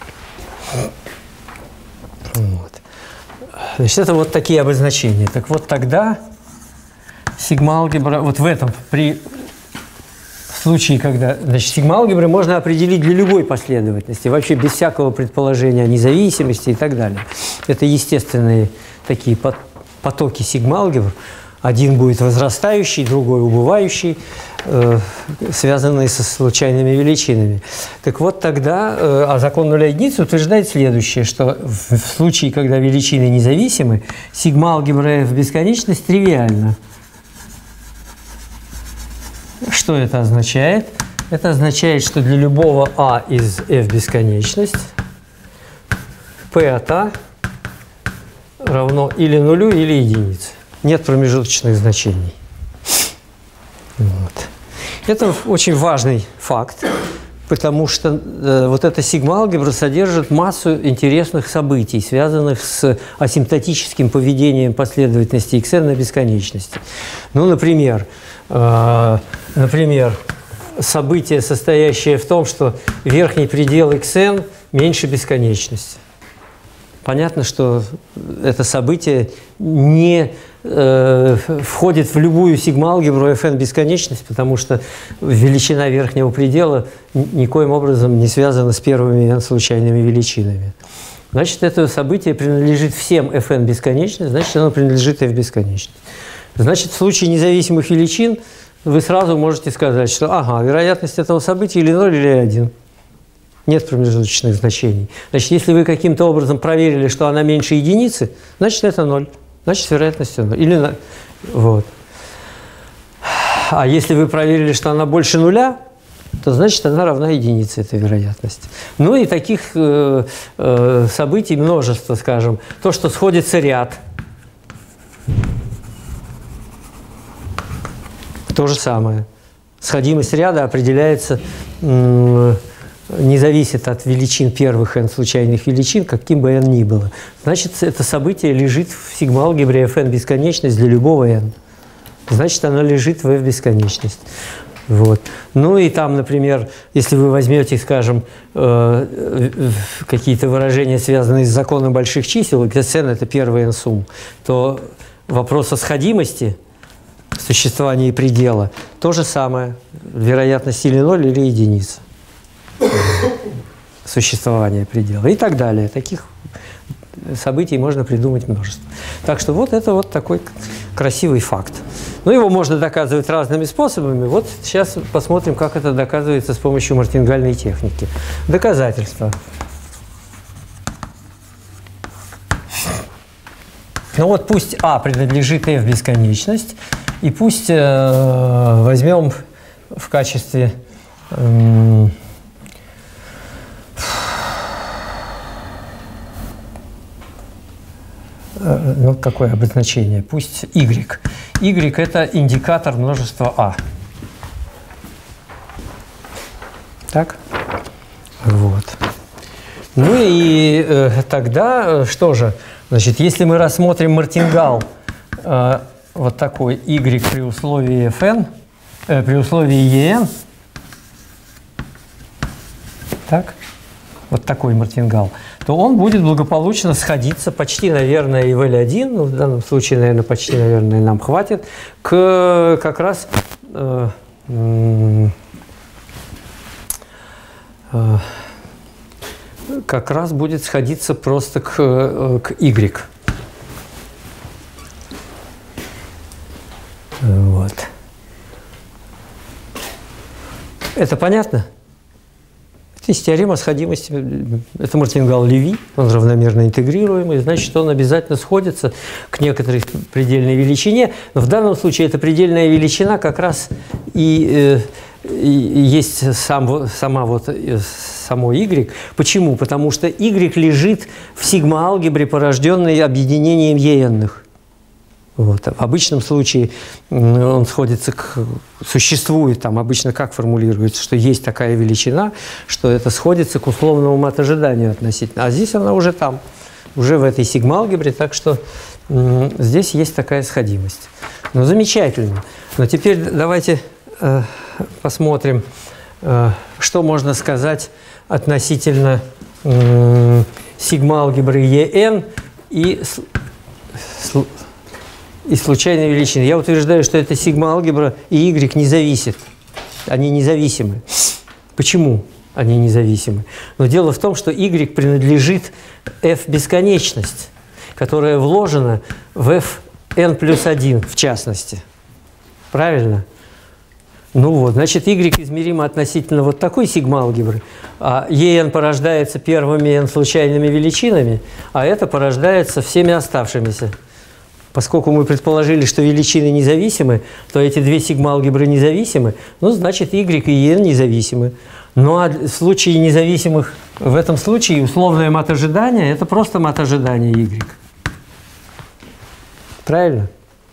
Вот. Значит, это вот такие обозначения. Так вот тогда сигма-алгебра, вот в этом, в случае, когда, значит, сигма-алгебры можно определить для любой последовательности, вообще без всякого предположения о независимости и так далее. Это естественные такие потоки сигма-алгебр. Один будет возрастающий, другой убывающий, связанные со случайными величинами. Так вот тогда, закон нуля единицы утверждает следующее, что в случае, когда величины независимы, сигма-алгебра F бесконечность тривиальна. Что это означает? Это означает, что для любого А из F бесконечность P от А равно или нулю, или единице. Нет промежуточных значений. Вот. Это очень важный факт, потому что вот эта сигма-алгебра содержит массу интересных событий, связанных с асимптотическим поведением последовательности xn на бесконечности. Ну, например, событие, состоящее в том, что верхний предел xn меньше бесконечности. Понятно, что это событие не входит в любую сигма-алгебру Fn бесконечность, потому что величина верхнего предела никоим образом не связана с первыми n случайными величинами. Значит, это событие принадлежит всем Fn бесконечность, значит, оно принадлежит F бесконечность. Значит, в случае независимых величин вы сразу можете сказать, что ага, вероятность этого события или 0, или 1. Нет промежуточных значений. Значит, если вы каким-то образом проверили, что она меньше единицы, значит, это 0. Значит, вероятность 0. Или, вот. А если вы проверили, что она больше нуля, то значит, она равна единице, этой вероятности. Ну и таких событий множество, скажем. То, что сходится ряд. То же самое. Сходимость ряда определяется не зависит от величин первых n случайных величин, каким бы n ни было, значит, это событие лежит в сигма-алгебре fn бесконечность для любого n. Значит, оно лежит в f бесконечность. Вот. Ну и там, например, если вы возьмете, скажем, какие-то выражения, связанные с законом больших чисел, где n – это первый n сумм, то вопрос о сходимости существования предела то же самое. Вероятность или 0, или единица существования предела и так далее. Таких событий можно придумать множество. Так что вот это вот такой красивый факт. Но его можно доказывать разными способами. Вот сейчас посмотрим, как это доказывается с помощью мартингальной техники. Доказательства. Ну вот пусть А принадлежит f бесконечность, и пусть возьмем в качестве ну, какое обозначение? Пусть y. Y – это индикатор множества А. Так? Вот. Ну и тогда что же? Значит, если мы рассмотрим мартингал вот такой y при условии fn, при условии en, так? Вот такой мартингал, то он будет благополучно сходиться почти, наверное, и в L1, ну, в данном случае, наверное, почти, наверное, нам хватит, к как раз будет сходиться просто к y. Вот. Это понятно? Это есть теорема сходимости. Это мартингал-Леви, он равномерно интегрируемый, значит, он обязательно сходится к некоторой предельной величине. Но в данном случае эта предельная величина как раз и есть само y. Почему? Потому что y лежит в сигма-алгебре, порожденной объединением en-ных. Вот. В обычном случае он сходится существует там обычно как формулируется, что есть такая величина, что это сходится к условному мат-ожиданию относительно. А здесь она уже там, уже в этой сигма-алгебре, так что здесь есть такая сходимость. Ну, замечательно. Но теперь давайте посмотрим, что можно сказать относительно сигма-алгебры en и случайной величины. Я утверждаю, что эта сигма-алгебра и y не зависят. Они независимы. Почему они независимы? Но дело в том, что y принадлежит f бесконечность, которая вложена в f n плюс 1 в частности. Правильно? Ну вот, значит, y измеримо относительно вот такой сигма-алгебры, а en порождается первыми n случайными величинами, а это порождается всеми оставшимися. Поскольку мы предположили, что величины независимы, то эти две сигма-алгебры независимы, ну, значит, y и n независимы. Ну, а в случае независимых, в этом случае условное мат-ожидание – это просто мат-ожидание y. Правильно?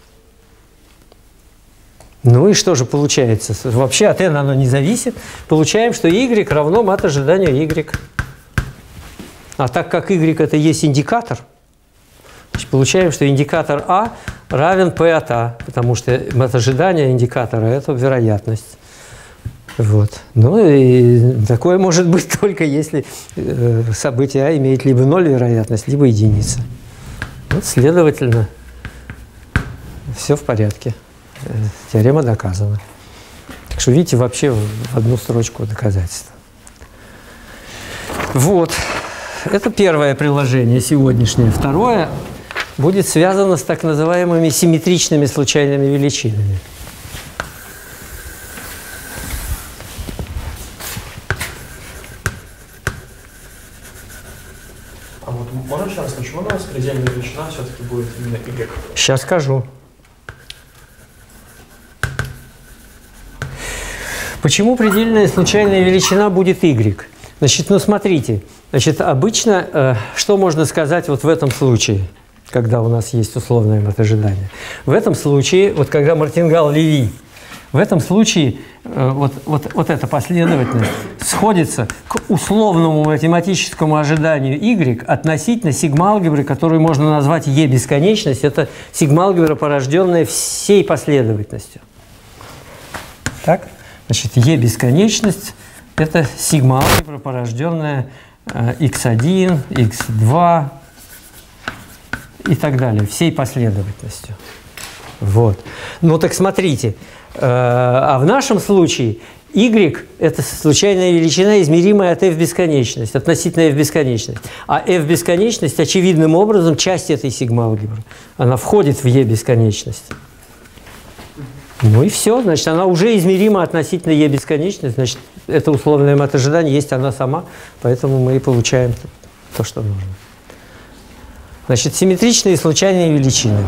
Ну и что же получается? Вообще от n оно не зависит. Получаем, что y равно мат-ожиданию y. А так как y – это есть индикатор, значит, получаем, что индикатор А равен P от А, потому что мат-ожидание индикатора – это вероятность. Вот. Ну и такое может быть только если событие А имеет либо 0 вероятность, либо единица. Вот, следовательно, все в порядке. Теорема доказана. Так что видите, вообще в одну строчку доказательства. Вот. Это первое приложение сегодняшнее. Второе будет связано с так называемыми симметричными случайными величинами. А вот можно еще раз, почему у нас предельная величина все-таки будет именно y? Сейчас скажу. Почему предельная случайная величина будет y? Значит, ну смотрите, значит, обычно что можно сказать вот в этом случае, когда у нас есть условное мат-ожидание? В этом случае, вот когда мартингал-Леви В этом случае вот эта последовательность сходится к условному математическому ожиданию y относительно сигма-алгебры, которую можно назвать e-бесконечность. Это сигма-алгебра, порожденная всей последовательностью. Так? Значит, e-бесконечность – это сигма-алгебра, порожденная x1, x2 и так далее, всей последовательностью. Вот. Ну так смотрите, а в нашем случае y – это случайная величина, измеримая от f бесконечность, относительно f бесконечность. А f бесконечность очевидным образом часть этой сигма-алгебры. Она входит в e бесконечность. Ну и все, значит, она уже измерима относительно e бесконечность, значит, это условное мат-ожидание есть она сама, поэтому мы и получаем то, что нужно. Значит, симметричные случайные величины.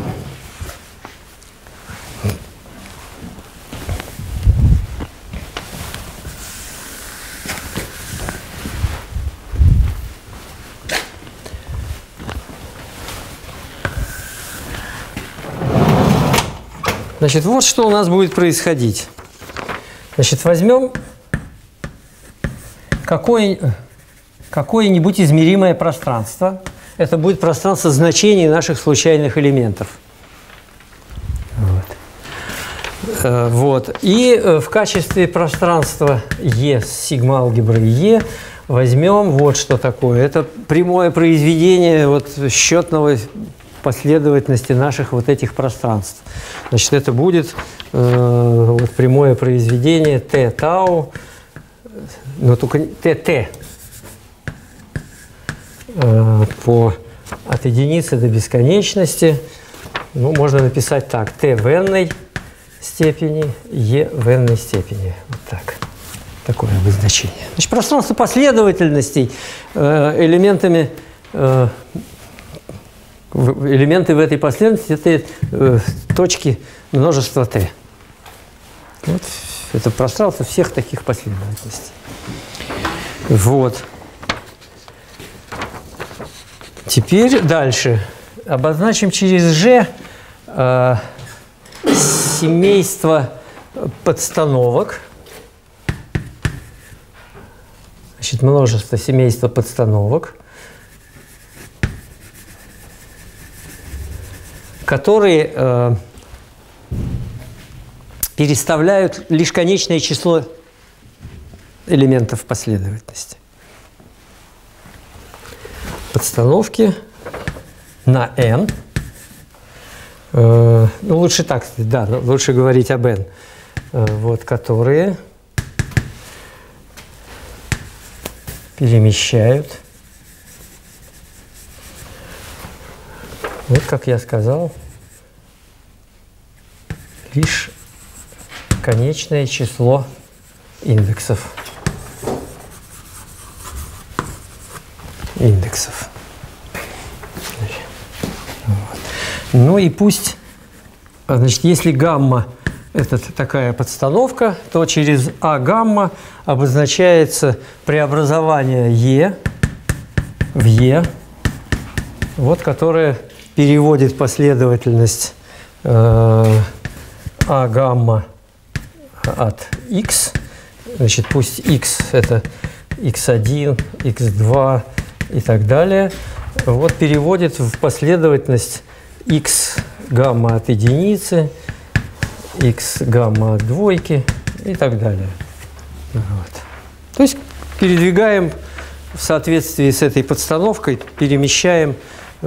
Значит, вот что у нас будет происходить. Значит, возьмем какое-нибудь измеримое пространство. Это будет пространство значений наших случайных элементов. Вот. И в качестве пространства E с сигма-алгеброй E возьмем вот что такое. Это прямое произведение вот счетного последовательности наших вот этих пространств. Значит, это будет вот прямое произведение t тау, но только tt от единицы до бесконечности. Ну, можно написать так: t в n степени, e в n степени. Вот так. Такое обозначение. Значит, пространство последовательностей элементы в этой последовательности – это точки множества t. Вот это пространство всех таких последовательностей. Вот. Теперь дальше. Обозначим через G семейство подстановок. Значит, множество семейства подстановок, которые переставляют лишь конечное число элементов последовательности. Подстановки на n. Ну, лучше так, да, лучше говорить об n. Вот, которые перемещают, вот как я сказал, лишь конечное число индексов. Вот. Ну и пусть, значит, если гамма – это такая подстановка, то через А гамма обозначается преобразование Е в Е, вот, которое переводит последовательность А гамма от x. Значит, пусть x – это x1, x2 и так далее. Вот переводит в последовательность x гамма от единицы, x гамма от двойки и так далее. Вот. То есть передвигаем в соответствии с этой подстановкой, перемещаем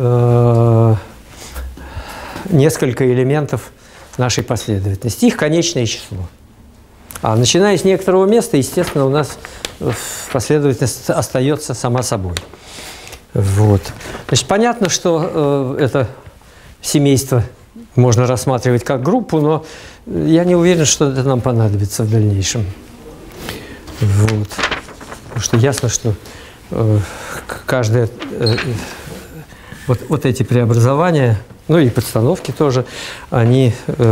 несколько элементов нашей последовательности, их конечное число. А начиная с некоторого места, естественно, у нас последовательность остается сама собой. Вот. Значит, понятно, что это семейство можно рассматривать как группу, но я не уверен, что это нам понадобится в дальнейшем. Вот. Потому что ясно, что каждое вот эти преобразования, ну и подстановки тоже, они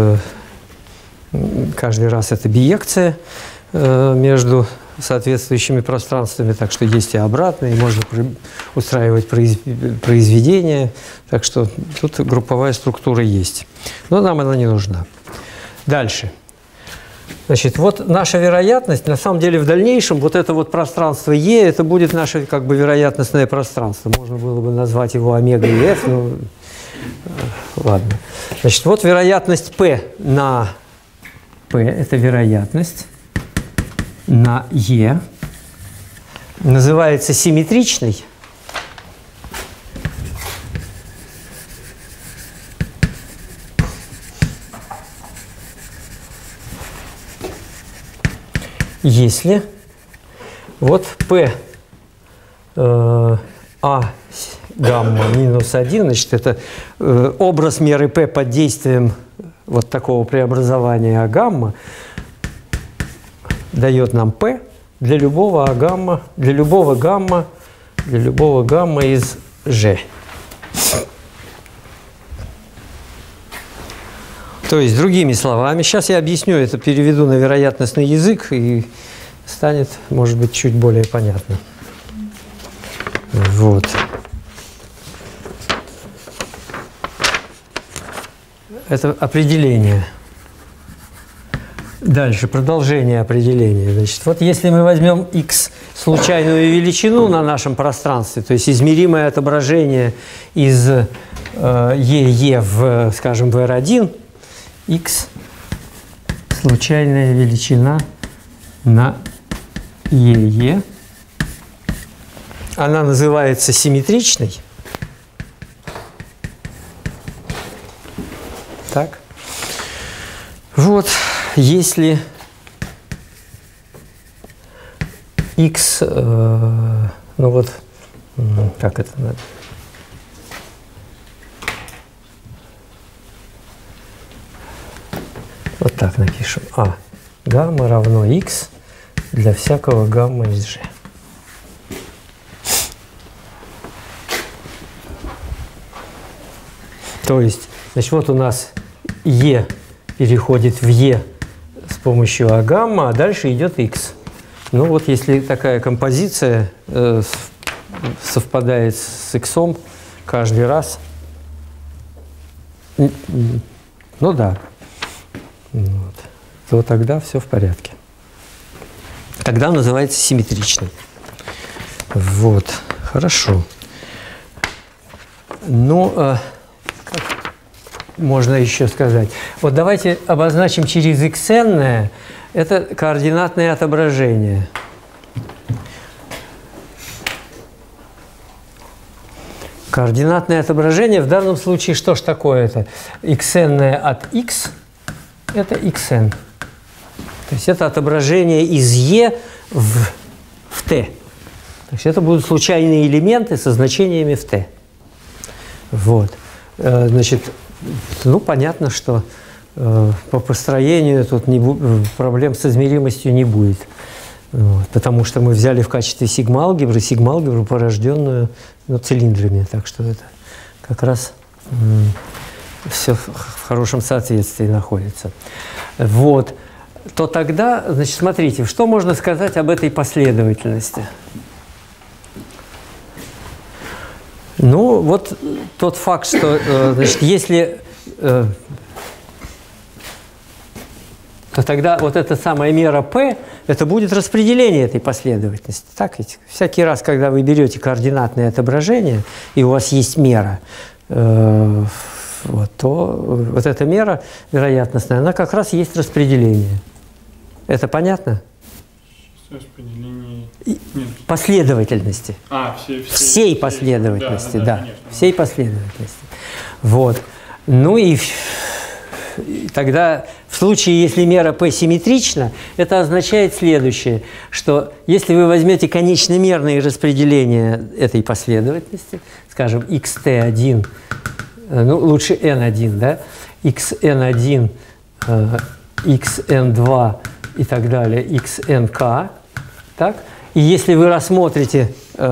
каждый раз это биекция между соответствующими пространствами, так что есть и обратно, и можно устраивать произведения, так что тут групповая структура есть. Но нам она не нужна. Дальше. Значит, вот наша вероятность, на самом деле в дальнейшем вот это вот пространство Е, это будет наше как бы вероятностное пространство. Можно было бы назвать его омега и F, но ладно. Значит, вот вероятность P на P, это вероятность на Е, называется симметричной. Если вот P А гамма минус 1, значит, это образ меры P под действием вот такого преобразования А гамма дает нам P для любого А гамма, для любого гамма из G. То есть, другими словами, сейчас я объясню это, переведу на вероятностный язык, и станет, может быть, чуть более понятно. Вот. Это определение. Дальше, продолжение определения. Значит, вот если мы возьмем x случайную величину на нашем пространстве, то есть измеримое отображение из EE в, скажем, в R1, x случайная величина на EE, она называется симметричной. Так. Вот, если x, ну вот, как это надо? Вот так напишем. А гамма равно x для всякого гамма из G. То есть, значит, вот у нас E переходит в E с помощью А гамма, а дальше идет x. Ну вот если такая композиция совпадает с x каждый раз, ну да, вот, то тогда все в порядке. Тогда называется симметричным. Вот, хорошо. Ну, как можно еще сказать? Вот давайте обозначим через xn, это координатное отображение. Координатное отображение в данном случае что ж такое это? Xn от x – это xn. То есть это отображение из e в t. То есть это будут случайные элементы со значениями в t. Вот. Значит, ну понятно, что по построению тут проблем с измеримостью не будет. Вот, потому что мы взяли в качестве сигма-алгебру порожденную цилиндрами. Так что это как раз все в хорошем соответствии находится. Вот. То тогда, значит, смотрите, что можно сказать об этой последовательности? Ну, вот тот факт, что, значит, если... то тогда вот эта самая мера P, это будет распределение этой последовательности. Так ведь? Всякий раз, когда вы берете координатное отображение, и у вас есть мера, вот, то вот эта мера вероятностная, она как раз есть распределение. Это понятно? Распределение... Последовательности. Всей последовательности, да. Всей последовательности. Вот. Ну и тогда в случае, если мера P симметрична, это означает следующее, что если вы возьмете конечномерные распределения этой последовательности, скажем, xt1, ну лучше n1, да, xn1, xn2 и так далее, xnk, так, и если вы рассмотрите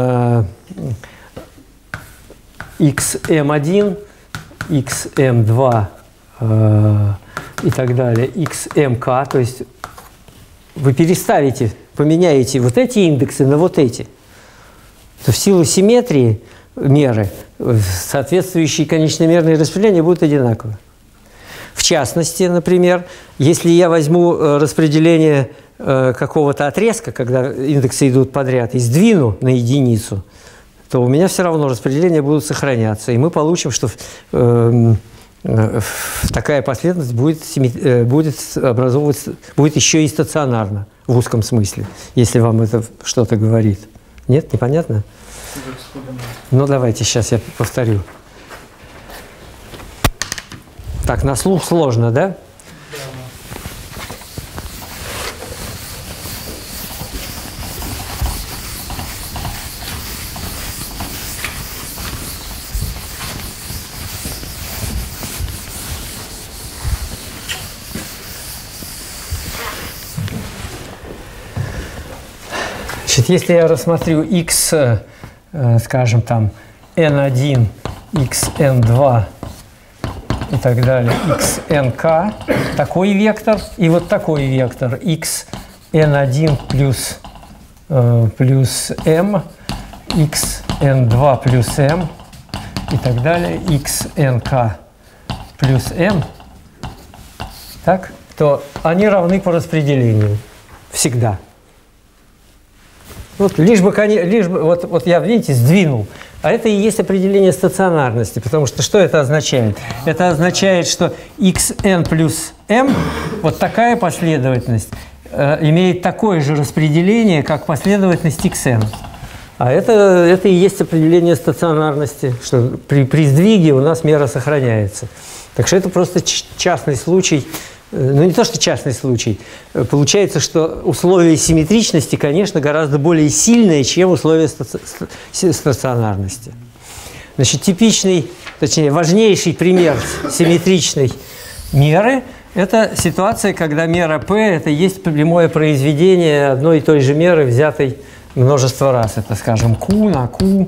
xm1, xm2 и так далее, xmk, то есть вы поменяете вот эти индексы на вот эти, то в силу симметрии меры соответствующие конечномерные распределения будут одинаковы. В частности, например, если я возьму распределение какого-то отрезка, когда индексы идут подряд, и сдвину на единицу, то у меня все равно распределения будут сохраняться. И мы получим, что такая последовательность будет образовываться, будет еще и стационарно, в узком смысле, если вам это что-то говорит. Нет, непонятно? Ну, давайте, сейчас я повторю. Так, на слух сложно, да? Значит, если я рассмотрю x, скажем, там, n1, xn2 и так далее, xnk, такой вектор, и вот такой вектор, xn1 плюс m, xn2 плюс m и так далее, xnk плюс m, так, то они равны по распределению всегда. Вот, лишь бы вот я, видите, сдвинул. А это и есть определение стационарности, потому что это означает? Это означает, что xn плюс m, вот такая последовательность, имеет такое же распределение, как последовательность xn. А это и есть определение стационарности, что при сдвиге у нас мера сохраняется. Так что это просто частный случай. Ну, не то, что частный случай. Получается, что условия симметричности, конечно, гораздо более сильные, чем условия стационарности. Значит, типичный, точнее, важнейший пример симметричной меры – это ситуация, когда мера p – это есть прямое произведение одной и той же меры, взятой множество раз. Это, скажем, q на q,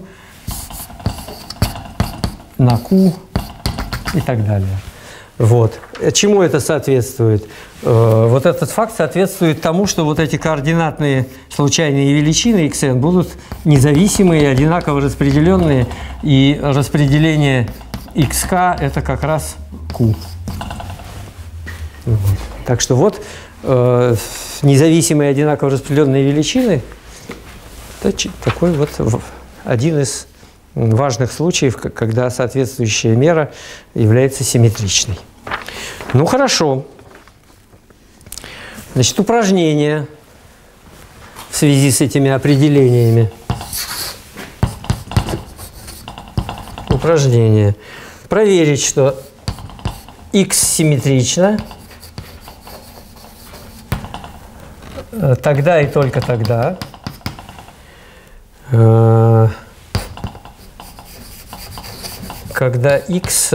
на q и так далее. Вот. Чему это соответствует? Вот этот факт соответствует тому, что вот эти координатные случайные величины xn будут независимые, одинаково распределенные, и распределение xk – это как раз q. Вот. Так что вот независимые одинаково распределенные величины – это такой вот один из важных случаев, когда соответствующая мера является симметричной. Ну, хорошо. Значит, упражнение в связи с этими определениями. Упражнение. Проверить, что x симметрично тогда и только тогда, когда x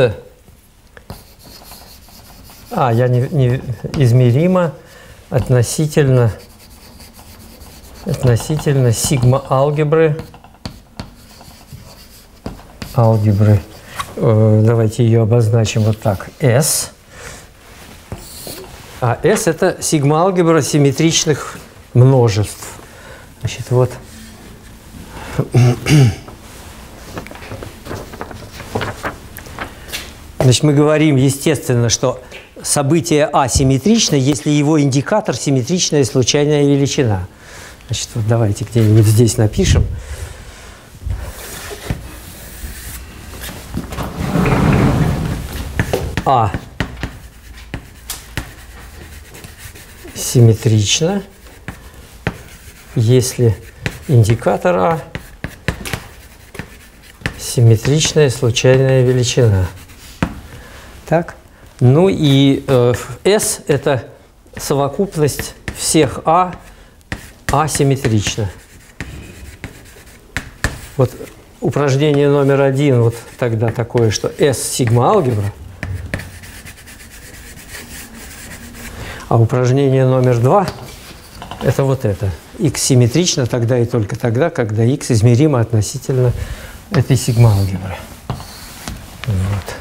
измеримо относительно сигма алгебры. Давайте ее обозначим вот так. S. А S – это сигма алгебра симметричных множеств. Значит, вот. Значит, мы говорим, естественно, что событие А симметрично, если его индикатор симметричная случайная величина. Значит, вот давайте где-нибудь здесь напишем. А симметрично, если индикатор А симметричная случайная величина. Так. Ну и S – это совокупность всех А асимметрично. Вот упражнение номер 1 вот тогда такое, что S сигма алгебра. А упражнение номер 2 – это вот это. X симметрично тогда и только тогда, когда X измеримо относительно этой сигма алгебры. Вот.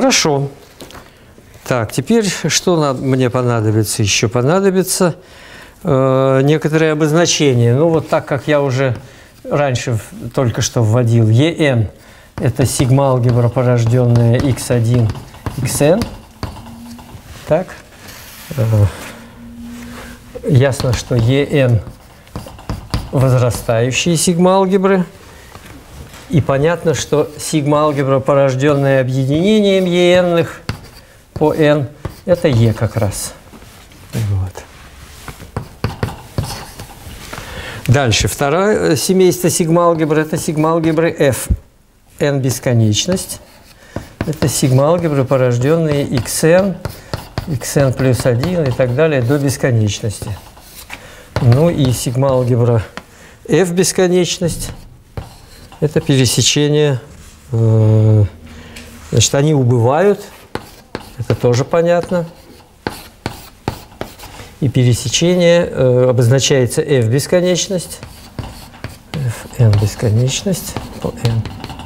Хорошо. Так, теперь что мне понадобится? Еще понадобится некоторые обозначения. Ну, вот так, как я уже раньше только что вводил. EN – это сигма-алгебра, порожденная x1, xn. Так. Ясно, что EN – возрастающие сигма-алгебры. И понятно, что сигма-алгебра, порожденная объединением EN по n, это E как раз. Вот. Дальше. Второе семейство сигма-алгебры – это сигма-алгебры F. N бесконечность. Это сигма-алгебры, порожденные xn, xn плюс 1 и так далее до бесконечности. Ну и сигма-алгебра F бесконечность. Это пересечение. Значит, они убывают. Это тоже понятно. И пересечение обозначается f бесконечность, fn бесконечность по n.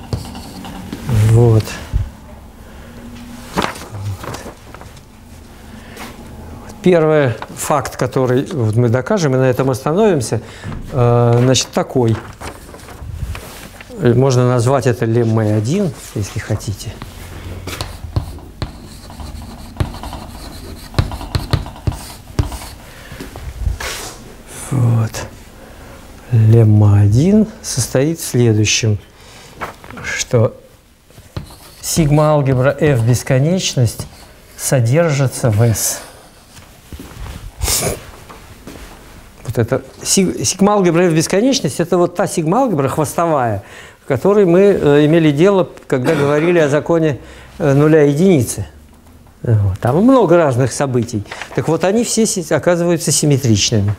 Вот. Первый факт, который вот мы докажем, и на этом остановимся, значит, такой. Можно назвать это леммой 1, если хотите. Вот. Лемма 1 состоит в следующем, что сигма-алгебра F бесконечность содержится в S. Вот это сигма-алгебра F бесконечность – это вот та сигма-алгебра хвостовая, в которой мы имели дело, когда говорили о законе нуля и единицы. Вот. Там много разных событий. Так вот, они все оказываются симметричными.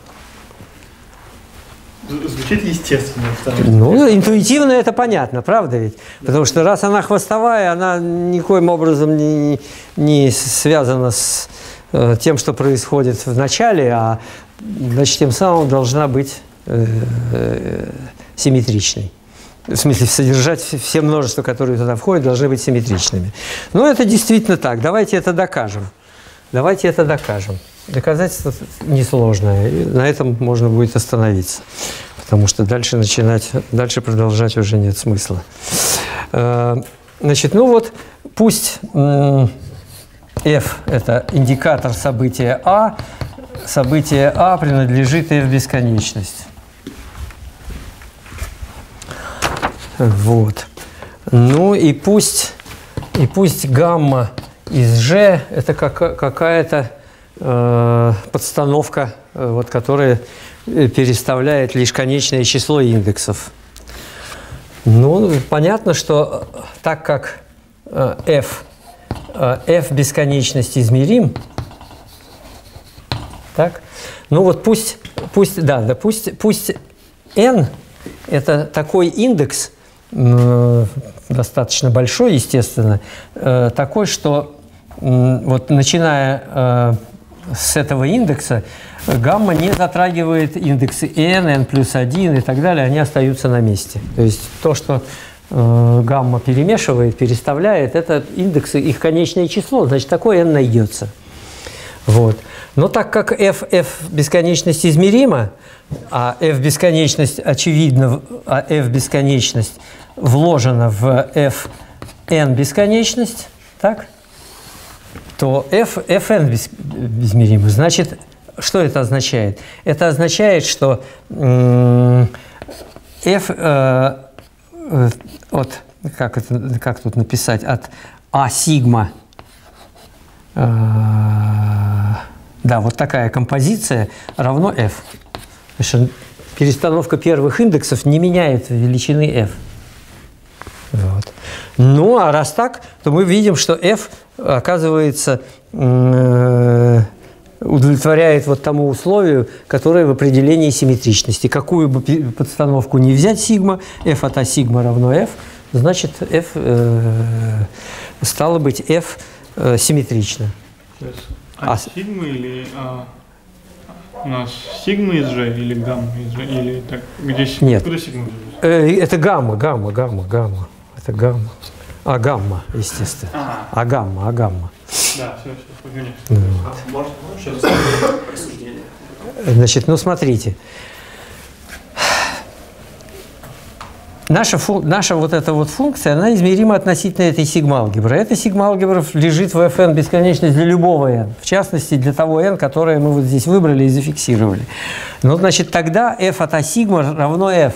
Звучит естественно. Ну, интуитивно это понятно, правда ведь? Потому что раз она хвостовая, она никоим образом не связана с тем, что происходит в начале, а значит, тем самым должна быть симметричной. В смысле, содержать все множества, которые туда входят, должны быть симметричными. Но это действительно так. Давайте это докажем. Давайте это докажем. Доказательство несложное. И на этом можно будет остановиться. Потому что дальше продолжать уже нет смысла. Значит, ну вот, пусть f – это индикатор события А. Событие А принадлежит f бесконечность. Вот. Ну и пусть гамма из G – это какая-то подстановка, вот, которая переставляет лишь конечное число индексов. Ну, понятно, что так как f бесконечность измерим, так, ну вот пусть n – это такой индекс, достаточно большой, естественно, такой, что вот начиная с этого индекса гамма не затрагивает индексы n, n плюс 1 и так далее, они остаются на месте. То есть то, что гамма перемешивает, переставляет, это индексы, их конечное число, значит, такое n найдется. Вот. Но так как f бесконечность измерима, а f бесконечность очевидно, а f бесконечность вложена в f n бесконечность, так? То fn измеримо. Значит, что это означает? Это означает, что f как тут написать, от а сигма, да, вот такая композиция равно f. Потому что перестановка первых индексов не меняет величины f. Вот. Ну, а раз так, то мы видим, что f, оказывается, удовлетворяет вот тому условию, которое в определении симметричности. Какую бы подстановку не взять сигма, f от а сигма равно f, значит, f, стало быть, f симметрично. А сигма или у нас сигма из G или гамма из G? Или так, где сигма? Нет. Куда сигма? Это гамма. Это гамма. А гамма, естественно. А гамма. Да, все, конечно. Можно еще рассуждение? Значит, ну смотрите. Наша вот эта вот функция, она измерима относительно этой сигма-алгебры. Эта сигма-алгебра лежит в fn бесконечность для любого n, в частности, для того n, которое мы вот здесь выбрали и зафиксировали. Ну, значит, тогда f от а сигма равно f.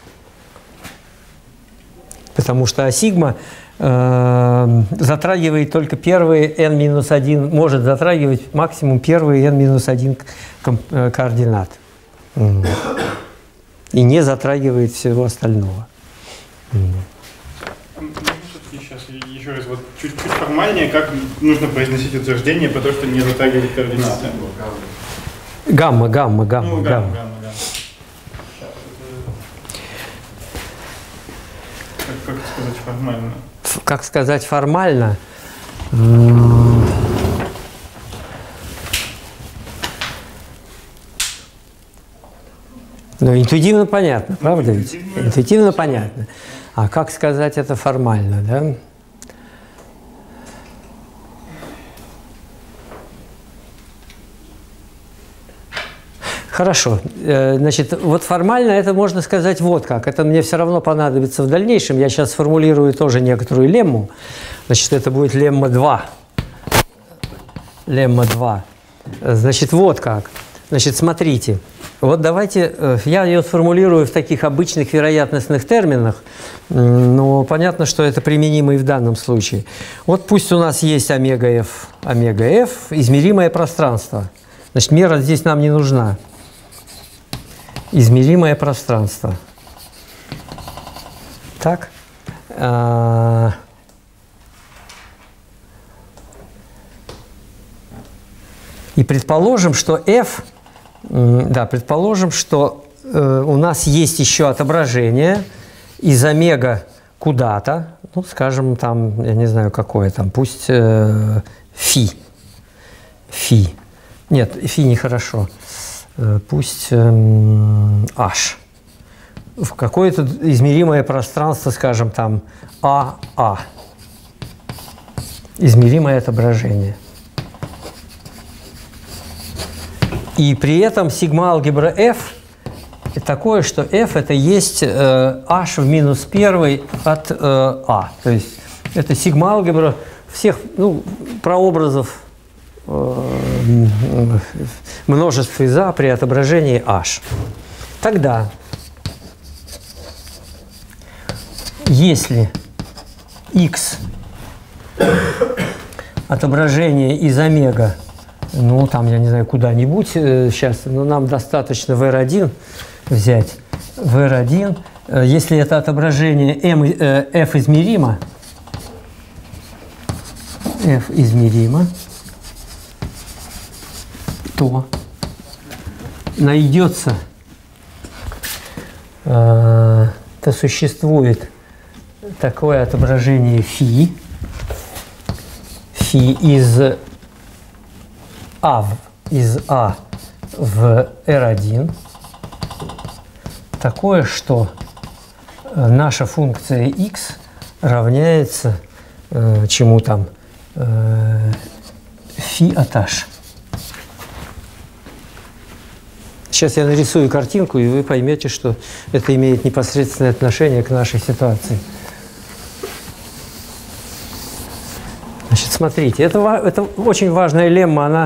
Потому что а сигма затрагивает только первые n-1, может затрагивать максимум первые n-1 координат. И не затрагивает всего остального. Сейчас еще раз, вот чуть-чуть формальнее, как нужно произносить утверждение, потому что не затрагивает координаты. Гамма. Гамма. Как сказать формально? Как сказать формально? Ну, интуитивно понятно, правда ведь? Интуитивно понятно. А как сказать это формально, да? Хорошо. Значит, вот формально это можно сказать вот как. Это мне все равно понадобится в дальнейшем. Я сейчас сформулирую тоже некоторую лемму. Значит, это будет лемма 2. Лемма 2. Значит, вот как. Значит, смотрите. Вот давайте, я ее сформулирую в таких обычных вероятностных терминах, но понятно, что это применимо и в данном случае. Вот пусть у нас есть омега-f, измеримое пространство. Значит, мера здесь нам не нужна. Измеримое пространство. Так. И предположим, что f... Да, предположим, что у нас есть еще отображение из омега куда-то, ну, скажем, там, я не знаю, какое там, пусть фи. Нет, фи нехорошо. Пусть h. В какое-то измеримое пространство, скажем, там, АА. Измеримое отображение. И при этом сигма-алгебра f такое, что f это есть h в минус 1 от a. То есть это сигма-алгебра всех прообразов множеств из a при отображении h. Тогда, если x отображение из омега, ну, там, я не знаю, куда-нибудь сейчас, но нам достаточно v1 взять. v1, если это отображение f измеримо, то найдется, то существует такое отображение фи из А в R1 такое, что наша функция x равняется чему там? Фи от h. Сейчас я нарисую картинку, и вы поймете, что это имеет непосредственное отношение к нашей ситуации. Значит, смотрите, это очень важная лемма, она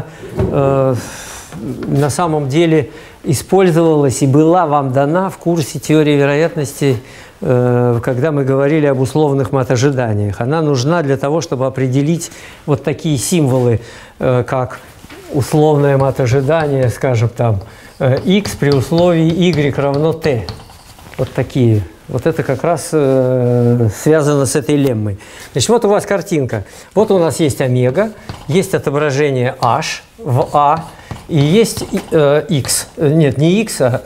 на самом деле использовалась и была вам дана в курсе теории вероятности, когда мы говорили об условных мат-ожиданиях. Она нужна для того, чтобы определить вот такие символы, как условное мат-ожидание, скажем, там, x при условии y равно t. Вот такие. Вот это как раз связано с этой леммой. Значит, вот у вас картинка. Вот у нас есть омега, есть отображение h в a, и есть x. Нет, не x, а...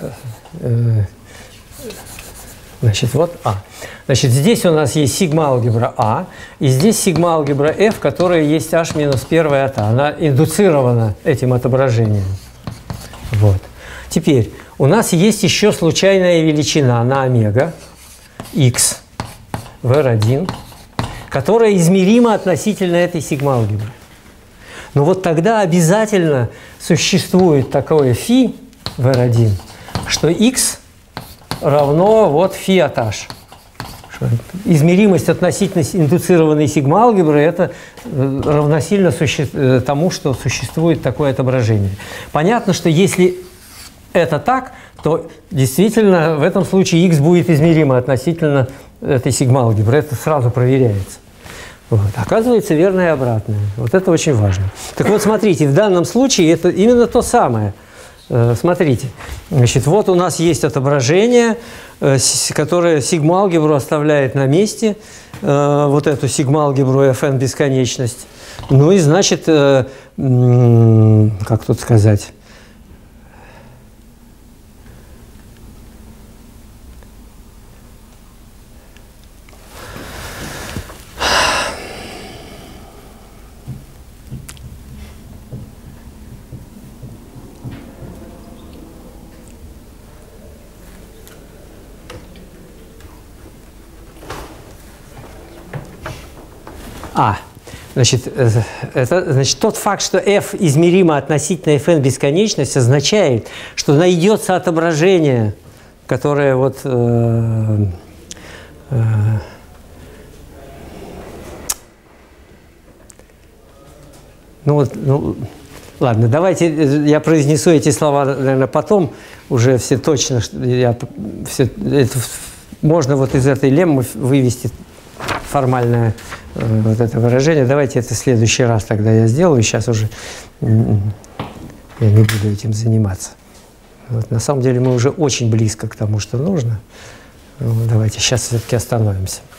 значит, вот a. Значит, здесь у нас есть сигма-алгебра a, и здесь сигма-алгебра f, которая есть h минус 1 от a. Она индуцирована этим отображением. Вот. Теперь, у нас есть еще случайная величина на омега, x в R1, которая измерима относительно этой сигма-алгебры. Но вот тогда обязательно существует такое фи, в R1, что x равно вот φ от h. Измеримость относительно индуцированной сигма-алгебры – это равносильно тому, что существует такое отображение. Понятно, что если это так, то действительно в этом случае x будет измеримо относительно этой сигма-алгебры. Это сразу проверяется. Вот. Оказывается, верное и обратное. Вот это очень важно. Так вот, смотрите, в данном случае это именно то самое. Смотрите, значит, вот у нас есть отображение, которое сигма-алгебру оставляет на месте, вот эту сигма-алгебру fn бесконечность. Ну и значит, как тут сказать? Значит, тот факт, что f измеримо относительно fn бесконечность, означает, что найдется отображение, которое вот ладно, давайте я произнесу эти слова, наверное, потом уже все точно, можно вот из этой леммы вывести формальное вот это выражение. Давайте это в следующий раз тогда я сделаю. Сейчас уже я не буду этим заниматься. Вот, на самом деле мы уже очень близко к тому, что нужно. Давайте сейчас все-таки остановимся.